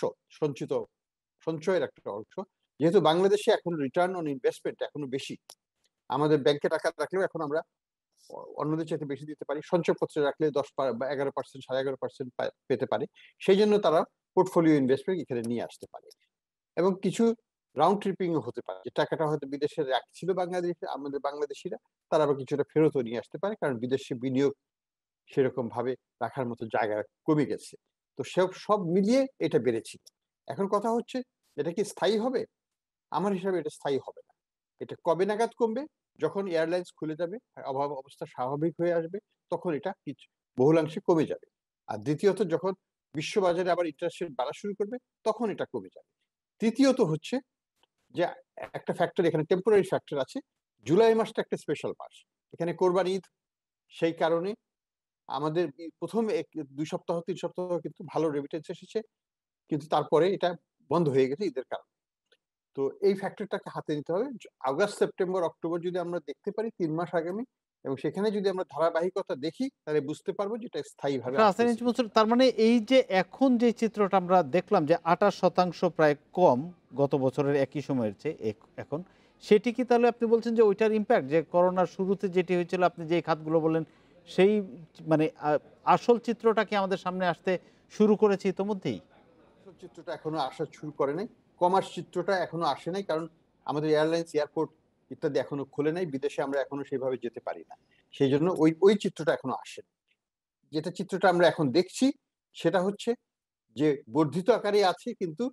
সঞ্চয়ের একটা অংশ, যেহেতু বাংলাদেশে এখন রিটার্ন অন ইনভেস্টমেন্ট এখনো বেশি, আমাদের ব্যাংকে টাকা রাখলেও এখন আমরা অন্যদের চাইতে বেশি দিতে পারি, সঞ্চয়পত্রে রাখলে 10 বা 11%, 11.5% পেতে পারে। সেই জন্য তারা পোর্টফোলিও ইনভেস্টমেন্ট এখানে নিয়ে আসতে পারে। এবং কিছু রাউন্ড ট্রিপিং হতে পারে, যে টাকাটা হয়তো বিদেশে রাখছিল বাংলাদেশে, আমাদের বাংলাদেশিরা, তারা আবার কিছুটা ফেরতও নিয়ে আসতে পারে, কারণ বিদেশে বিনিয়োগ সেরকম ভাবে রাখার মতো জায়গা কমে গেছে। তো সব মিলিয়ে এটা বেড়েছিল। এখন কথা হচ্ছে এটা কি স্থায়ী হবে? আমার হিসাবে এটা স্থায়ী হবে না। এটা কবে নাগাদ কমবে? যখন এয়ারলাইন্স খুলে যাবে, অবস্থা স্বাভাবিক হয়ে আসবে, তখন এটা কিছু বহুলাংশে কমে যাবে। আর দ্বিতীয়ত, যখন বিশ্ববাজারে আবার ইন্টারেস্ট রেট বাড়া শুরু করবে, তখন এটা কমে যাবে। তৃতীয়ত হচ্ছে যে একটা ফ্যাক্টর, এখানে টেম্পোরারি ফ্যাক্টর আছে। জুলাই মাসটা একটা স্পেশাল মাস, এখানে কোরবানি ঈদ। সেই কারণে আমাদের প্রথম 2 সপ্তাহ 3 সপ্তাহ কিন্তু ভালো রেমিটেন্স এসেছে, কিন্তু তারপরে এটা বন্ধ হয়ে গেছে ঈদের কারণে। তো এই ফ্যাক্টরটাকে হাতে নিতে হবে। আগস্ট, সেপ্টেম্বর, অক্টোবর যদি আমরা দেখতে পারি 3 মাস আগামী, এবং সেখানে যদি আমরা ধারাবাহিকতা দেখি, তাহলে বুঝতে পারবো যে এটা স্থায়ীভাবে আসছে। তার মানে এই যে এখন যে চিত্রটা আমরা দেখলাম যে 28% প্রায় কম গত বছরের একই সময়ের চেয়ে এখন, সেটি কি তাহলে আপনি বলছেন যে ওইটার ইম্প্যাক্ট, যে করোনার শুরুতে যেটি হয়েছিল, আপনি যে খাতগুলো বললেন, সেই মানে আসল চিত্রটা কি আমাদের সামনে আসতে শুরু করেছে ইতোমধ্যেই? আসল চিত্রটা এখনো আসা শুরু করে নাই, কমার্স চিত্রটা এখনো আসে নাই, কারণ আমাদের এয়ারলাইন্স, এয়ারপোর্ট ইত্যাদি এখনো খোলে নাই। বিদেশে আমরা এখনো সেভাবে যেতে পারি না, সেই জন্য ওই চিত্রটা এখনো আসে না। যেটা চিত্রটা আমরা এখন দেখছি সেটা হচ্ছে যে বর্ধিত আকারে আছে, কিন্তু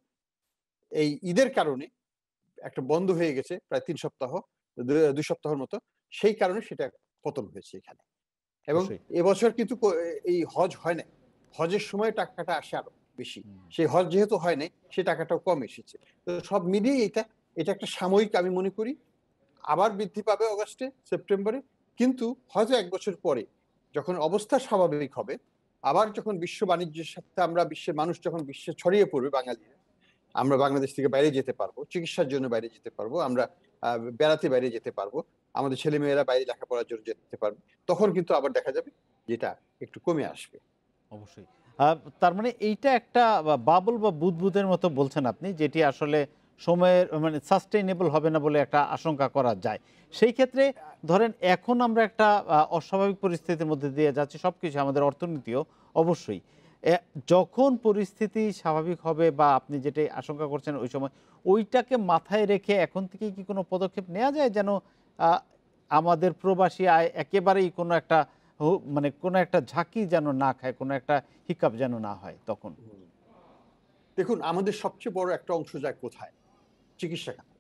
এই ঈদের কারণে একটা বন্ধ হয়ে গেছে প্রায় 3 সপ্তাহ, 2 সপ্তাহের মতো। সেই কারণে সেটা পতন হয়েছে এখানে। এবং এবছর কিন্তু এই হজ হয় নাই, হজের সময় টাকাটা আসে আরো বেশি। সেই হজ যেহেতু হয় নাই, সেই টাকাটাও কম এসেছে। তো সব মিলিয়ে এটা একটা সাময়িক, আমি মনে করি আবার বৃদ্ধি পাবে অগাস্টে, সেপ্টেম্বরে, কিন্তু হয়তো 1 বছর পরে যখন অবস্থা স্বাভাবিক হবে, আবার যখন বিশ্ব বাণিজ্যের সাথে আমরা, বিশ্বের মানুষ যখন বিশ্বে ছড়িয়ে পড়বে, বাঙালিরা, আমরা বাংলাদেশ থেকে বাইরে যেতে পারবো, চিকিৎসার জন্য বাইরে যেতে পারবো, আমরা বেড়াতে বাইরে যেতে পারবো, আমাদের ছেলে মেয়েরা বাইরে লেখাপড়ার জন্য যেতে পারবে, তখন কিন্তু আবার দেখা যাবে যেটা একটু কমে আসবে। অবশ্যই। তার মানে এইটা একটা বাবল বা বুদবুদের মতো বলছেন আপনি, যেটি আসলে সময়ের মানে সাস্টেইনেবল হবে না বলে একটা আশঙ্কা করা যায়। সেই ক্ষেত্রে ধরেন এখন আমরা একটা অস্বাভাবিক পরিস্থিতির মধ্যে দিয়ে যাচ্ছি, সবকিছু আমাদের অর্থনীতিও অবশ্যই। যখন পরিস্থিতি স্বাভাবিক হবে বা আপনি যেটা আশঙ্কা করছেন ওই সময়, ওইটাকে মাথায় রেখে এখন থেকেই কি কোনো পদক্ষেপ নেওয়া যায় যেন আমাদের প্রবাসী আয় একেবারেই কোনো একটা মানে কোনো একটা ঝাঁকি যেন না খায়, কোনো একটা হিকাপ যেন না হয় তখন? দেখুন আমাদের সবচেয়ে বড় একটা অংশ যায় কোথায়? চিকিৎসা খাতে।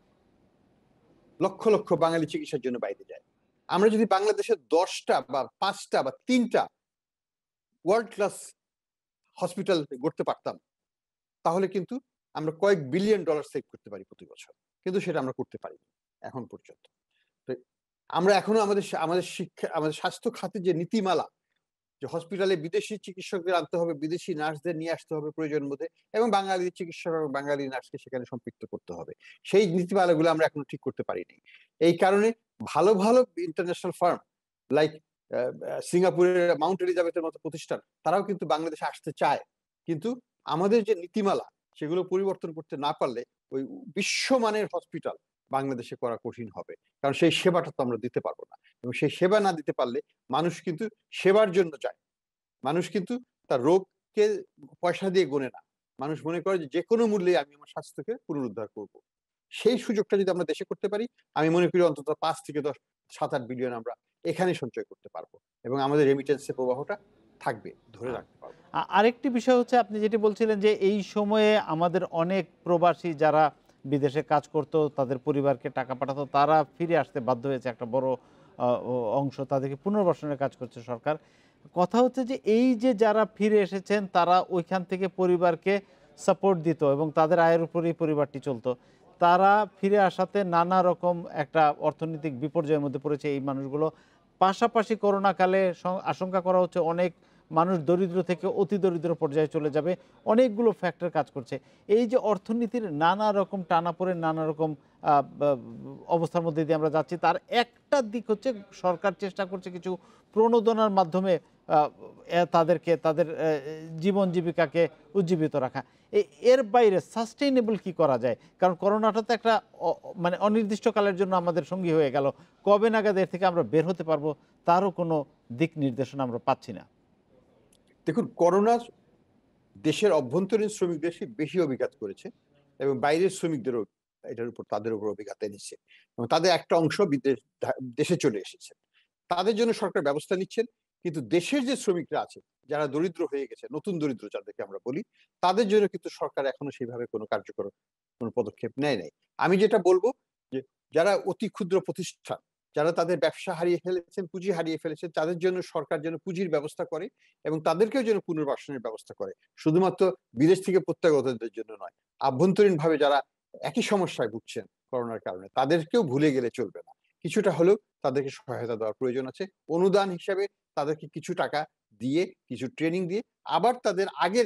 লক্ষ লক্ষ বাঙালি চিকিৎসার জন্য বাইরে যায়। আমরা যদি বাংলাদেশের 10টা বা 5টা বা 3টা ওয়ার্ল্ড ক্লাস হসপিটাল গড়তে পারতাম, তাহলে কিন্তু আমরা কয়েক বিলিয়ন ডলার সেভ করতে পারি প্রতি বছর। কিন্তু সেটা আমরা করতে পারিনি এখন পর্যন্ত। তো আমরা এখনো আমাদের শিক্ষা, আমাদের স্বাস্থ্য খাতে যে নীতিমালা, যে হসপিটালে বিদেশি চিকিৎসকদের আনতে হবে, বিদেশি নার্সদের নিয়ে আসতে হবে প্রয়োজন মধ্যে, এবং বাঙালি চিকিৎসক এবং বাঙালি নার্সকে সেখানে সম্পৃক্ত করতে হবে, সেই নীতিমালাগুলো আমরা এখনো ঠিক করতে পারিনি। এই কারণে ভালো ভালো ইন্টারন্যাশনাল ফার্ম লাইক সিঙ্গাপুরের মাউন্ট এলিজাবেথের মতো প্রতিষ্ঠান, তারাও কিন্তু বাংলাদেশে আসতে চায়। কিন্তু আমাদের যে নীতিমালা, সেগুলো পরিবর্তন করতে না পারলে ওই বিশ্বমানের হসপিটাল বাংলাদেশে করা কঠিন হবে। কারণ সেই সেবাটা তো আমরা দিতে পারবো না, এবং সেই সেবা না দিতে পারলে মানুষ কিন্তু সেবার জন্য যায়। মানুষ কিন্তু তার রোগকে পয়সা দিয়ে গোনে না। মানুষ মনে করে যে কোনো মূল্যে আমি আমার স্বাস্থ্যকে পুনরুদ্ধার করব। সেই সুযোগটা যদি আমরা দেশে করতে পারি, আমি মনে করি অন্তত 5 থেকে 10, 7-8 বিলিয়ন আমরা এখানে সঞ্চয় করতে পারবো, এবং আমাদের রেমিটেন্সের প্রবাহটা থাকবে, ধরে রাখতে পারবো। আরেকটি বিষয় হচ্ছে, আপনি যেটি বলছিলেন যে এই সময়ে আমাদের অনেক প্রবাসী যারা বিদেশে কাজ করতো, তাদের পরিবারকে টাকা পাঠাতো, তারা ফিরে আসতে বাধ্য হয়েছে। একটা বড় অংশ তাদেরকে পুনর্বাসনের কাজ করছে সরকার। কথা হচ্ছে যে এই যে যারা ফিরে এসেছেন, তারা ওইখান থেকে পরিবারকে সাপোর্ট দিত এবং তাদের আয়ের উপরেই পরিবারটি চলতো। তারা ফিরে আসাতে নানা রকম একটা অর্থনৈতিক বিপর্যয়ের মধ্যে পড়েছে এই মানুষগুলো। পাশাপাশি করোনাকালে আশঙ্কা করা হচ্ছে অনেক মানুষ দরিদ্র থেকে অতি দরিদ্র পর্যায়ে চলে যাবে। অনেকগুলো ফ্যাক্টর কাজ করছে। এই যে অর্থনীতির নানা রকম টানাপোড়েন, নানা রকম অবস্থার মধ্যে দিয়ে আমরা যাচ্ছি, তার একটা দিক হচ্ছে সরকার চেষ্টা করছে কিছু প্রণোদনার মাধ্যমে তাদেরকে, তাদের জীবন জীবিকাকে উজ্জীবিত রাখা। এর বাইরে সাস্টেইনেবল কি করা যায়? কারণ করোনাটা তো একটা মানে অনির্দিষ্টকালের জন্য আমাদের সঙ্গী হয়ে গেল। কবে নাগাদ এর থেকে আমরা বের হতে পারবো তারও কোনো দিক নির্দেশনা আমরা পাচ্ছি না। দেখুন, করোনা দেশের অভ্যন্তরীণ শ্রমিকদের বেশি অভিঘাত করেছে, এবং বাইরের শ্রমিকদেরও এটার উপর, তাদের উপর অভিঘাত এনেছে, এবং তাদের একটা অংশ দেশে চলে এসেছে। তাদের জন্য সরকার ব্যবস্থা নিচ্ছেন। কিন্তু দেশের যে শ্রমিকরা আছে, যারা দরিদ্র হয়ে গেছে, নতুন দরিদ্র যাদেরকে আমরা বলি, তাদের জন্য কিন্তু সরকার এখনো সেইভাবে কোনো কার্যকর কোনো পদক্ষেপ নেয় নাই। আমি যেটা বলবো, যে যারা অতি ক্ষুদ্র প্রতিষ্ঠান, যারা তাদের ব্যবসা হারিয়ে ফেলেছেন, পুঁজি হারিয়ে ফেলেছেন, তাদের জন্য সরকার যেন পুঁজির ব্যবস্থা করে, এবং তাদেরকেও যেন পুনর্বাসনের ব্যবস্থা করে। শুধুমাত্র বিদেশ থেকে প্রত্যাগতদের জন্য নয়, আভ্যন্তরীণ ভাবে যারা একই সমস্যায় ভুগছেন করোনার কারণে, তাদেরকেও ভুলে গেলে চলবে না। কিছুটা হলেও তাদেরকে সহায়তা দেওয়ার প্রয়োজন আছে। অনুদান হিসাবে তাদেরকে কিছু টাকা দিয়ে, কিছু ট্রেনিং দিয়ে, আবার তাদের আগের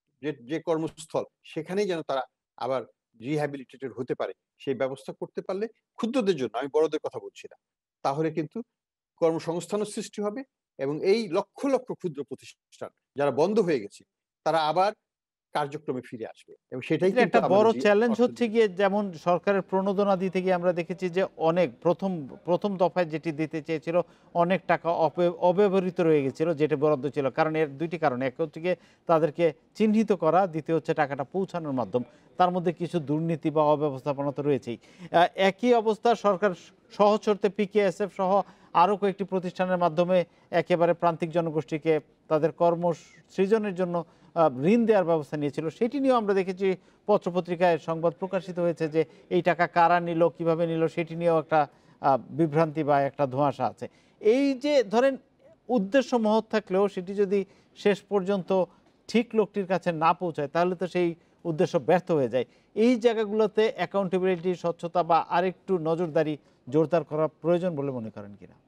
যে কর্মস্থল, সেখানেই যেন তারা আবার রিহ্যাবিলিটেটেড হতে পারে, সেই ব্যবস্থা করতে পারলে, ক্ষুদ্রদের জন্য, আমি বড়দের কথা বলছি না, তাহলে কিন্তু কর্মসংস্থানের সৃষ্টি হবে, এবং এই লক্ষ লক্ষ ক্ষুদ্র প্রতিষ্ঠান যারা বন্ধ হয়ে গেছে, তারা আবার কার্যক্রমে ফিরে আসবে, এবং সেটাই কিন্তু একটা বড় চ্যালেঞ্জ হচ্ছে গিয়ে, যেমন সরকারের প্রণোদনা দিতে গিয়ে আমরা দেখেছি যে অনেক প্রথম দফায় যেটি দিতে চেয়েছিল, অনেক টাকা অব্যবহৃত রয়ে গেছিল, যেটা বরাদ্দ ছিল। কারণ এর দুইটি কারণ, এক হচ্ছে গিয়ে তাদেরকে চিহ্নিত করা, দ্বিতীয় হচ্ছে টাকাটা পৌঁছানোর মাধ্যম। তার মধ্যে কিছু দুর্নীতি বা অব্যবস্থাপনা তো রয়েছেই। একই অবস্থা সরকার সহজ শর্তে পিকেএসএফ সহ আরও কয়েকটি প্রতিষ্ঠানের মাধ্যমে একেবারে প্রান্তিক জনগোষ্ঠীকে তাদের কর্ম সৃজনের জন্য ঋণ দেওয়ার ব্যবস্থা নিয়েছিল। সেটি নিয়েও আমরা দেখেছি পত্রপত্রিকায় সংবাদ প্রকাশিত হয়েছে যে এই টাকা কারা নিল, কিভাবে নিল, সেটি নিয়েও একটা বিভ্রান্তি বা একটা ধোঁয়াশা আছে। এই যে ধরেন উদ্দেশ্য মহৎ থাকলেও সেটি যদি শেষ পর্যন্ত ঠিক লোকটির কাছে না পৌঁছায়, তাহলে তো সেই উদ্দেশ্য ব্যর্থ হয়ে যায়। এই জায়গাগুলোতে অ্যাকাউন্টেবিলিটি, স্বচ্ছতা বা আরেকটু নজরদারি জোরদার করা প্রয়োজন বলে মনে করেন কিনা?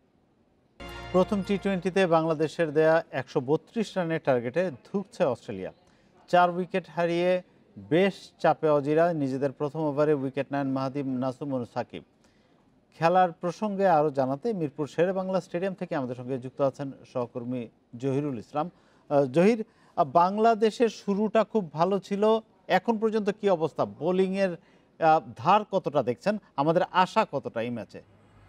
প্রথম টি-20তে বাংলাদেশের দেয়া 132 রানের টার্গেটে ধুঁকছে অস্ট্রেলিয়া। 4 উইকেট হারিয়ে বেশ চাপে অজিরা। নিজেদের প্রথম ওভারে উইকেট নেন মাহাদি নাসুম ও সাকিব। খেলার প্রসঙ্গে আরও জানাতে মিরপুর শেরে বাংলা স্টেডিয়াম থেকে আমাদের সঙ্গে যুক্ত আছেন সহকর্মী জহিরুল ইসলাম। জহির, বাংলাদেশের শুরুটা খুব ভালো ছিল, এখন পর্যন্ত কি অবস্থা? বোলিংয়ের ধার কতটা দেখছেন? আমাদের আশা কতটা এই ম্যাচে?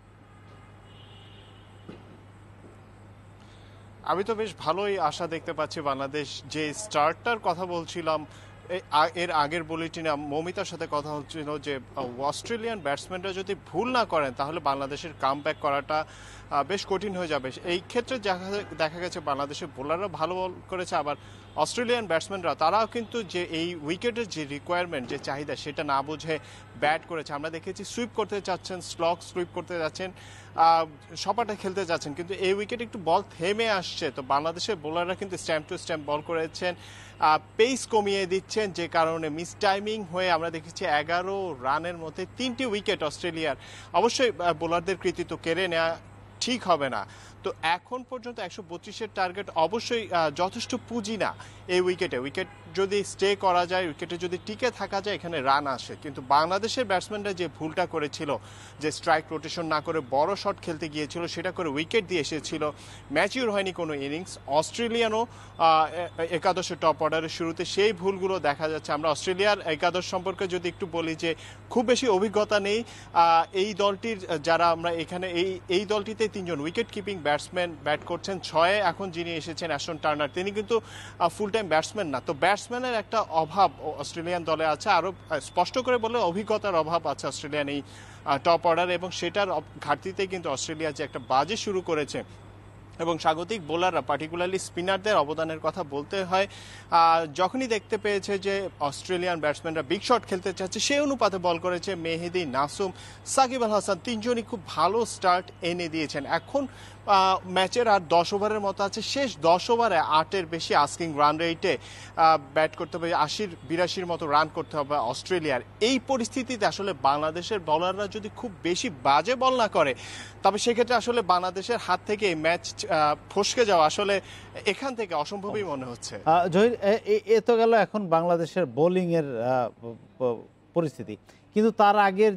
আমি তো বেশ ভালোই আশা দেখতে পাচ্ছি। বাংলাদেশ যে স্টার্টটার কথা বলছিলাম এর আগের বুলেটিনে মৌমিতার সাথে কথা হচ্ছিল, যে অস্ট্রেলিয়ান ব্যাটসম্যানরা যদি ভুল না করেন তাহলে বাংলাদেশের কামব্যাক করাটা বেশ কঠিন হয়ে যাবে। এই ক্ষেত্রে দেখা গেছে বাংলাদেশের বোলাররা ভালো বল করেছে, আবার অস্ট্রেলিয়ান ব্যাটসম্যানরা তারাও কিন্তু যে এই উইকেটের যে রিকোয়ারমেন্ট, যে চাহিদা, সেটা না বুঝে ব্যাট করেছে। আমরা দেখেছি সুইপ করতে চাচ্ছেন, স্লগ সুইপ করতে যাচ্ছেন, সপাটা খেলতে যাচ্ছেন, কিন্তু এই উইকেটে একটু বল থেমে আসছে। তো বাংলাদেশের বোলাররা কিন্তু স্ট্যাম্প টু স্ট্যাম্প বল করেছেন, পেস কমিয়ে দিচ্ছেন, যে কারণে মিস টাইমিং হয়ে আমরা দেখেছি 11 রানের মধ্যে 3টি উইকেট অস্ট্রেলিয়ার। অবশ্যই বোলারদের কৃতিত্ব কেড়ে নেওয়া ঠিক হবে না। তো এখন পর্যন্ত 132-এর টার্গেট অবশ্যই যথেষ্ট পুঁজি না এই উইকেট যদি স্টে করা যায়, উইকেটে যদি টিকে থাকা যায়, এখানে রান আসে। কিন্তু বাংলাদেশের ব্যাটসম্যানরা যে ভুলটা করেছিল, যে স্ট্রাইক রোটেশন না করে বড় শট খেলতে গিয়েছিল, সেটা করে উইকেট দিয়ে এসেছিল, ম্যাচিউর হয়নি কোনো ইনিংস। অস্ট্রেলিয়ানও একাদশের টপ অর্ডারের শুরুতে সেই ভুলগুলো দেখা যাচ্ছে। আমরা অস্ট্রেলিয়ার একাদশ সম্পর্কে যদি একটু বলি, যে খুব বেশি অভিজ্ঞতা নেই এই দলটির, যারা আমরা এখানে এই দলটিতে 3জন উইকেট কিপিং ব্যাটসম্যান ব্যাট করছেন। 6-এ এখন যিনি এসেছেন অ্যাশন টার্নার, তিনি কিন্তু ফুল টাইম ব্যাটসম্যান না। তো ব্যাটসম্যানের একটা অভাব অস্ট্রেলিয়ান দলে আছে, আরও স্পষ্ট করে বলে অভিজ্ঞতার অভাব আছে অস্ট্রেলিয়ান এই টপ অর্ডার, এবং সেটার ঘাটতিতে কিন্তু অস্ট্রেলিয়া যে একটা বাজে শুরু করেছে। এবং স্বাগতিক বোলাররা, পার্টিকুলারলি স্পিনারদের অবদানের কথা বলতে হয়। যখনই দেখতে পেয়েছে যে অস্ট্রেলিয়ান ব্যাটসম্যানরা বিগ শট খেলতে চাচ্ছে, সেই অনুপাতে বল করেছে মেহেদী, নাসুম, সাকিব আল হাসান, 3জনই খুব ভালো স্টার্ট এনে দিয়েছেন। এখন ম্যাচের আর 10 ওভারের মতো আছে, শেষ 10 ওভারে 8-এর বেশি আস্কিং রান রেটে ব্যাট করতে হবে, 80-82 মতো রান করতে হবে অস্ট্রেলিয়ার। এই পরিস্থিতিতে আসলে বাংলাদেশের বলাররা যদি খুব বেশি বাজে বল না করে, তবে সেক্ষেত্রে আসলে বাংলাদেশের হাত থেকে ম্যাচ ফসকে যাওয়া আসলে এখান থেকে অসম্ভবই মনে হচ্ছে। জহির, এ তো গেল এখন বাংলাদেশের বোলিং এর পরিস্থিতি, কিন্তু তার আগের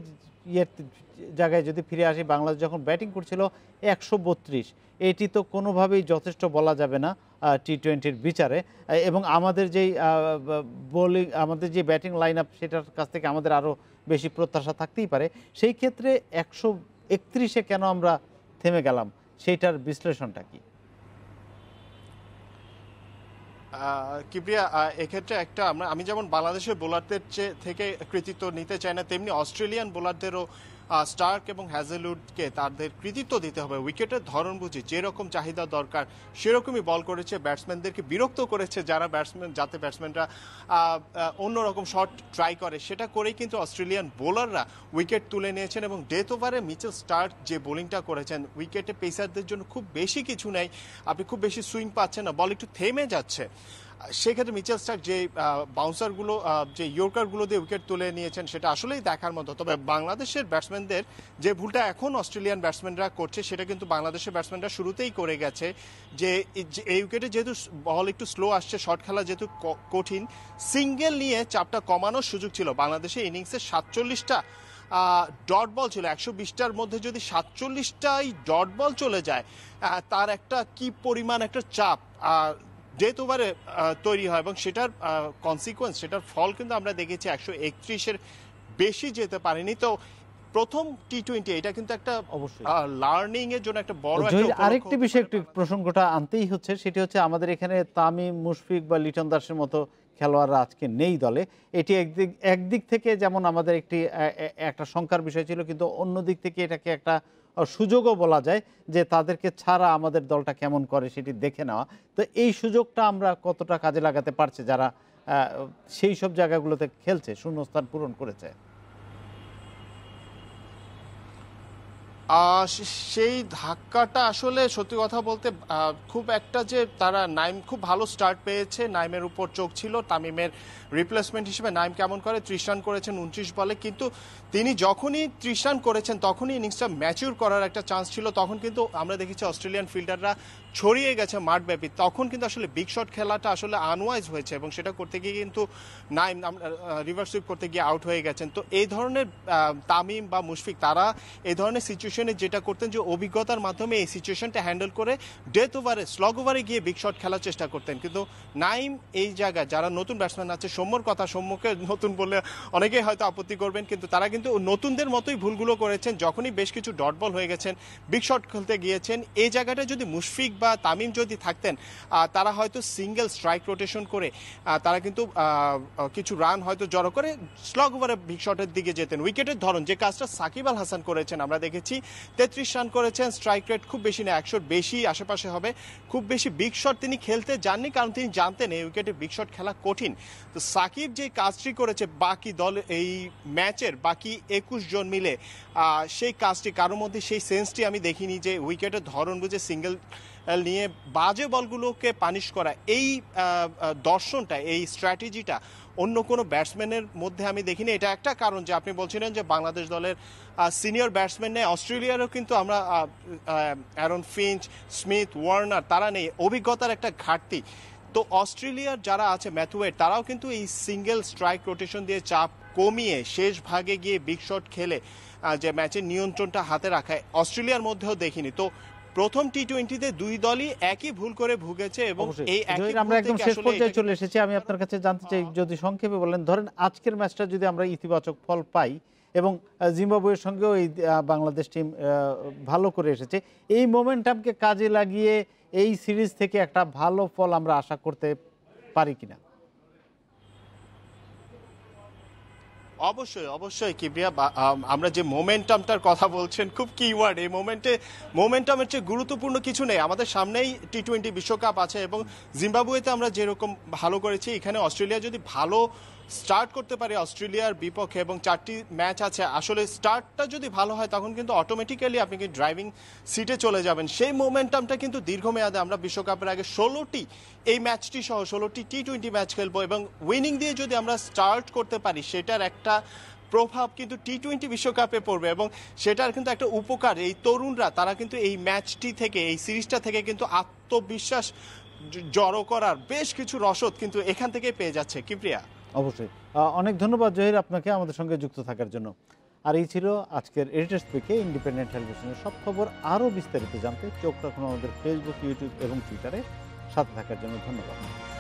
জায়গায় যদি ফিরে আসি, বাংলাদেশ যখন ব্যাটিং করছিল 132, এটি তো কোনোভাবেই যথেষ্ট বলা যাবে না টি-20-র বিচারে। এবং আমাদের যেই বোলিং, আমাদের যে ব্যাটিং লাইন আপ, সেটার কাছ থেকে আমাদের আরও বেশি প্রত্যাশা থাকতেই পারে। সেই ক্ষেত্রে 131-এ কেন আমরা থেমে গেলাম, সেইটার বিশ্লেষণটা কি? কিবরিয়া, এক্ষেত্রে আমি যেমন বাংলাদেশের বোলারদের থেকে কৃতিত্ব নিতে চাই না, তেমনি অস্ট্রেলিয়ান বোলারদেরও স্টার্ক এবং হ্যাজেলউডকে তাদের কৃতিত্ব দিতে হবে। উইকেটের ধরন বুঝি যেরকম চাহিদা দরকার সেরকমই বল করেছে, ব্যাটসম্যানদেরকে বিরক্ত করেছে, যাতে ব্যাটসম্যানরা অন্যরকম শট ট্রাই করে, সেটা করেই কিন্তু অস্ট্রেলিয়ান বোলাররা উইকেট তুলে নিয়েছেন। এবং ডেথ ওভারে মিচেল স্টার্ক যে বোলিংটা করেছেন, উইকেটে পেসারদের জন্য খুব বেশি কিছু নেই, আপনি খুব বেশি সুইং পাচ্ছেন না, বল একটু থেমে যাচ্ছে। সেক্ষেত্রে মিচেল স্টার্ক যে বাউন্সারগুলো, যে ইয়র্কারগুলো দিয়ে উইকেট তুলে নিয়েছেন, সেটা আসলেই দেখার মতো। তবে বাংলাদেশের ব্যাটসম্যানদের যে ভুলটা এখন অস্ট্রেলিয়ান ব্যাটসম্যানরা করছে, সেটা কিন্তু বাংলাদেশের ব্যাটসম্যানরা শুরুতেই করে গেছে, যে এই উইকেটে যেহেতু বল একটু স্লো আসছে, শট খেলা যেহেতু কঠিন, সিঙ্গেল নিয়ে চাপটা কমানোর সুযোগ ছিল। বাংলাদেশের ইনিংসে 47টা ডট বল ছিল, 120টার মধ্যে যদি 47টাই ডট বল চলে যায়, তার একটা কি পরিমাণ একটা চাপ ডেথ ওভারে তৈরি হয়, এবং সেটার কনসিকুয়েন্স, সেটার ফল কিন্তু আমরা দেখেছি 131-এর বেশি যেতে পারেনি। তো প্রথম টি-20, এটা কিন্তু একটা লার্নিং এর জন্য একটা বড় একটা। আরেকটি বিষয়, একটু প্রসঙ্গটা আনতেই হচ্ছে, সেটি হচ্ছে আমাদের এখানে তামিম, মুশফিক বা লিটন দাসের মতো খেলোয়াড়রা আজকে নেই দলে। এটি একদিক থেকে যেমন আমাদের একটা শঙ্কার বিষয় ছিল, কিন্তু অন্য দিক থেকে এটাকে একটা সুযোগও বলা যায়, যে তাদেরকে ছাড়া আমাদের দলটা কেমন করে সেটি দেখে নেওয়া। তো এই সুযোগটা আমরা কতটা কাজে লাগাতে পারছি, যারা সেই সব জায়গাগুলোতে খেলছে, শূন্যস্থান পূরণ করেছে? সেই ধাক্কাটা আসলে সত্যি কথা বলতে খুব একটা, যে তারা নাইম খুব ভালো স্টার্ট পেয়েছে, নাইমের উপর চোখ ছিল, তামিমের রিপ্লেসমেন্ট হিসেবে নাইম কেমন করে 30 রান করেছেন 29 বলে, কিন্তু তিনি যখনই 30 রান করেছেন তখনই ইনিংসটা ম্যাচিউর করার একটা চান্স ছিল। তখন কিন্তু আমরা দেখেছি অস্ট্রেলিয়ান ফিল্ডাররা ছড়িয়ে গেছে মাঠব্যাপী, তখন কিন্তু আসলে বিগ শট খেলাটা আসলে আনওয়াইজ হয়েছে, এবং সেটা করতে গিয়ে কিন্তু নাইম রিভার্স সুইপ করতে গিয়ে আউট হয়ে গেছেন। তো এই ধরনের তামিম বা মুশফিক, তারা এই ধরনের সিচুয়েশনে যেটা করতেন, যে অভিজ্ঞতার মাধ্যমে এই সিচুয়েশনটা হ্যান্ডেল করে ডেথ ওভারে, স্লগ ওভারে গিয়ে বিগ শট খেলার চেষ্টা করতেন। কিন্তু নাইম এই জায়গায়, যারা নতুন ব্যাটসম্যান আছে, সৌম্যর কথা, সৌম্যকে নতুন বললে অনেকেই হয়তো আপত্তি করবেন, কিন্তু তারা কিন্তু নতুনদের মতোই ভুলগুলো করেছেন। যখনই বেশ কিছু ডট বল হয়ে গেছেন, বিগ শট খেলতে গিয়েছেন, এই জায়গাটা যদি মুশফিক বা তামিম যদি থাকতেন, তারা হয়তো সিঙ্গেল স্ট্রাইক রোটেশন করে তারা কিন্তু কিছু রান হয়তো জড়ো করে স্লগ ওভারে বিগ শটের দিকে যেতেন। উইকেটের ধরন, যে কাজটা সাকিব আল হাসান করেছেন, আমরা দেখেছি 33 রান করেছেন, স্ট্রাইক রেট খুব বেশি না, 100-র বেশি আশেপাশে হবে। খুব বেশি বিগ শট তিনি খেলতে যাননি, কারণ তিনি জানতেন এই উইকেটে বিগ শট খেলা কঠিন। তো সাকিব যে কাজটি করেছে, বাকি দল এই ম্যাচের বাকি 21 জন মিলে সেই কাজটি, কারোর মধ্যে সেই সেন্সটি আমি দেখিনি যে উইকেটের ধরন বুঝে সিঙ্গেল নিয়ে বাজে বলগুলোকে পানিশ করা। এই দর্শনটা, এই স্ট্র্যাটেজিটা অন্য কোনো ব্যাটসম্যানের মধ্যে আমি দেখিনি। এটা একটা কারণ যে আপনি বলছিলেন যে বাংলাদেশ দলের সিনিয়র ব্যাটসম্যান নেই, অস্ট্রেলিয়ারও কিন্তু আমরা অ্যারন ফিঞ্চ, স্মিথ, ওয়ার্নার তারা নেই, অভিজ্ঞতার একটা ঘাটতি। তো অস্ট্রেলিয়ার যারা আছে ম্যাথুয়েট, তারাও কিন্তু এই সিঙ্গেল স্ট্রাইক রোটেশন দিয়ে চাপ কমিয়ে শেষ ভাগে গিয়ে বিগ শট খেলে যে ম্যাচের নিয়ন্ত্রণটা হাতে রাখায় অস্ট্রেলিয়ার মধ্যেও দেখিনি। তো প্রথম টি-20তে দুই দলই একই ভুল করে ভুগেছে এবং এই একই আমরা একদম শেষ পর্যায়ে চলে এসেছি। আমি আপনার কাছে জানতে চাই, যদি সংক্ষেপে বলেন, ধরেন আজকের ম্যাচটা যদি আমরা ইতিবাচক ফল পাই এবং জিম্বাবুয়ের সঙ্গেও এই বাংলাদেশ টিম ভালো করে এসেছে, এই মোমেন্টামকে কাজে লাগিয়ে এই সিরিজ থেকে একটা ভালো ফল আমরা আশা করতে পারি কিনা? অবশ্যই অবশ্যই কিবরিয়া, আমরা যে মোমেন্টামটার কথা বলছেন, খুব কিওয়ার্ড এই মোমেন্টামের চেয়ে গুরুত্বপূর্ণ কিছু নেই। আমাদের সামনেই টি-20 বিশ্বকাপ আছে এবং জিম্বাবুয়েতে আমরা যেরকম ভালো করেছি, এখানে অস্ট্রেলিয়া যদি ভালো স্টার্ট করতে পারে অস্ট্রেলিয়ার বিপক্ষে, এবং 4টি ম্যাচ আছে, আসলে স্টার্টটা যদি ভালো হয় তখন কিন্তু অটোমেটিক্যালি আপনি কি ড্রাইভিং সিটে চলে যাবেন। সেই মোমেন্টামটা কিন্তু দীর্ঘমেয়াদে আমরা বিশ্বকাপের আগে 16টি এই ম্যাচটি সহ 16টি টি-20 ম্যাচ খেলবো এবং উইনিং দিয়ে যদি আমরা স্টার্ট করতে পারি, সেটার একটা প্রভাব কিন্তু টি-20 বিশ্বকাপে পড়বে এবং সেটার কিন্তু একটা উপকার এই তরুণরা, তারা কিন্তু এই ম্যাচটি থেকে, এই সিরিজটা থেকে কিন্তু আত্মবিশ্বাস জড়ো করার বেশ কিছু রসদ কিন্তু এখান থেকে পেয়ে যাচ্ছে। কিপ্রিয়া, অবশ্যই অনেক ধন্যবাদ জহির আপনাকে আমাদের সঙ্গে যুক্ত থাকার জন্য। আর এই ছিল আজকের এডিটরস উইকে ইন্ডিপেন্ডেন্ট টেলিভিশনের সব খবর। আরও বিস্তারিত জানতে চোখ রাখুন আমাদের ফেসবুক, ইউটিউব এবং টুইটারে। সাথে থাকার জন্য ধন্যবাদ।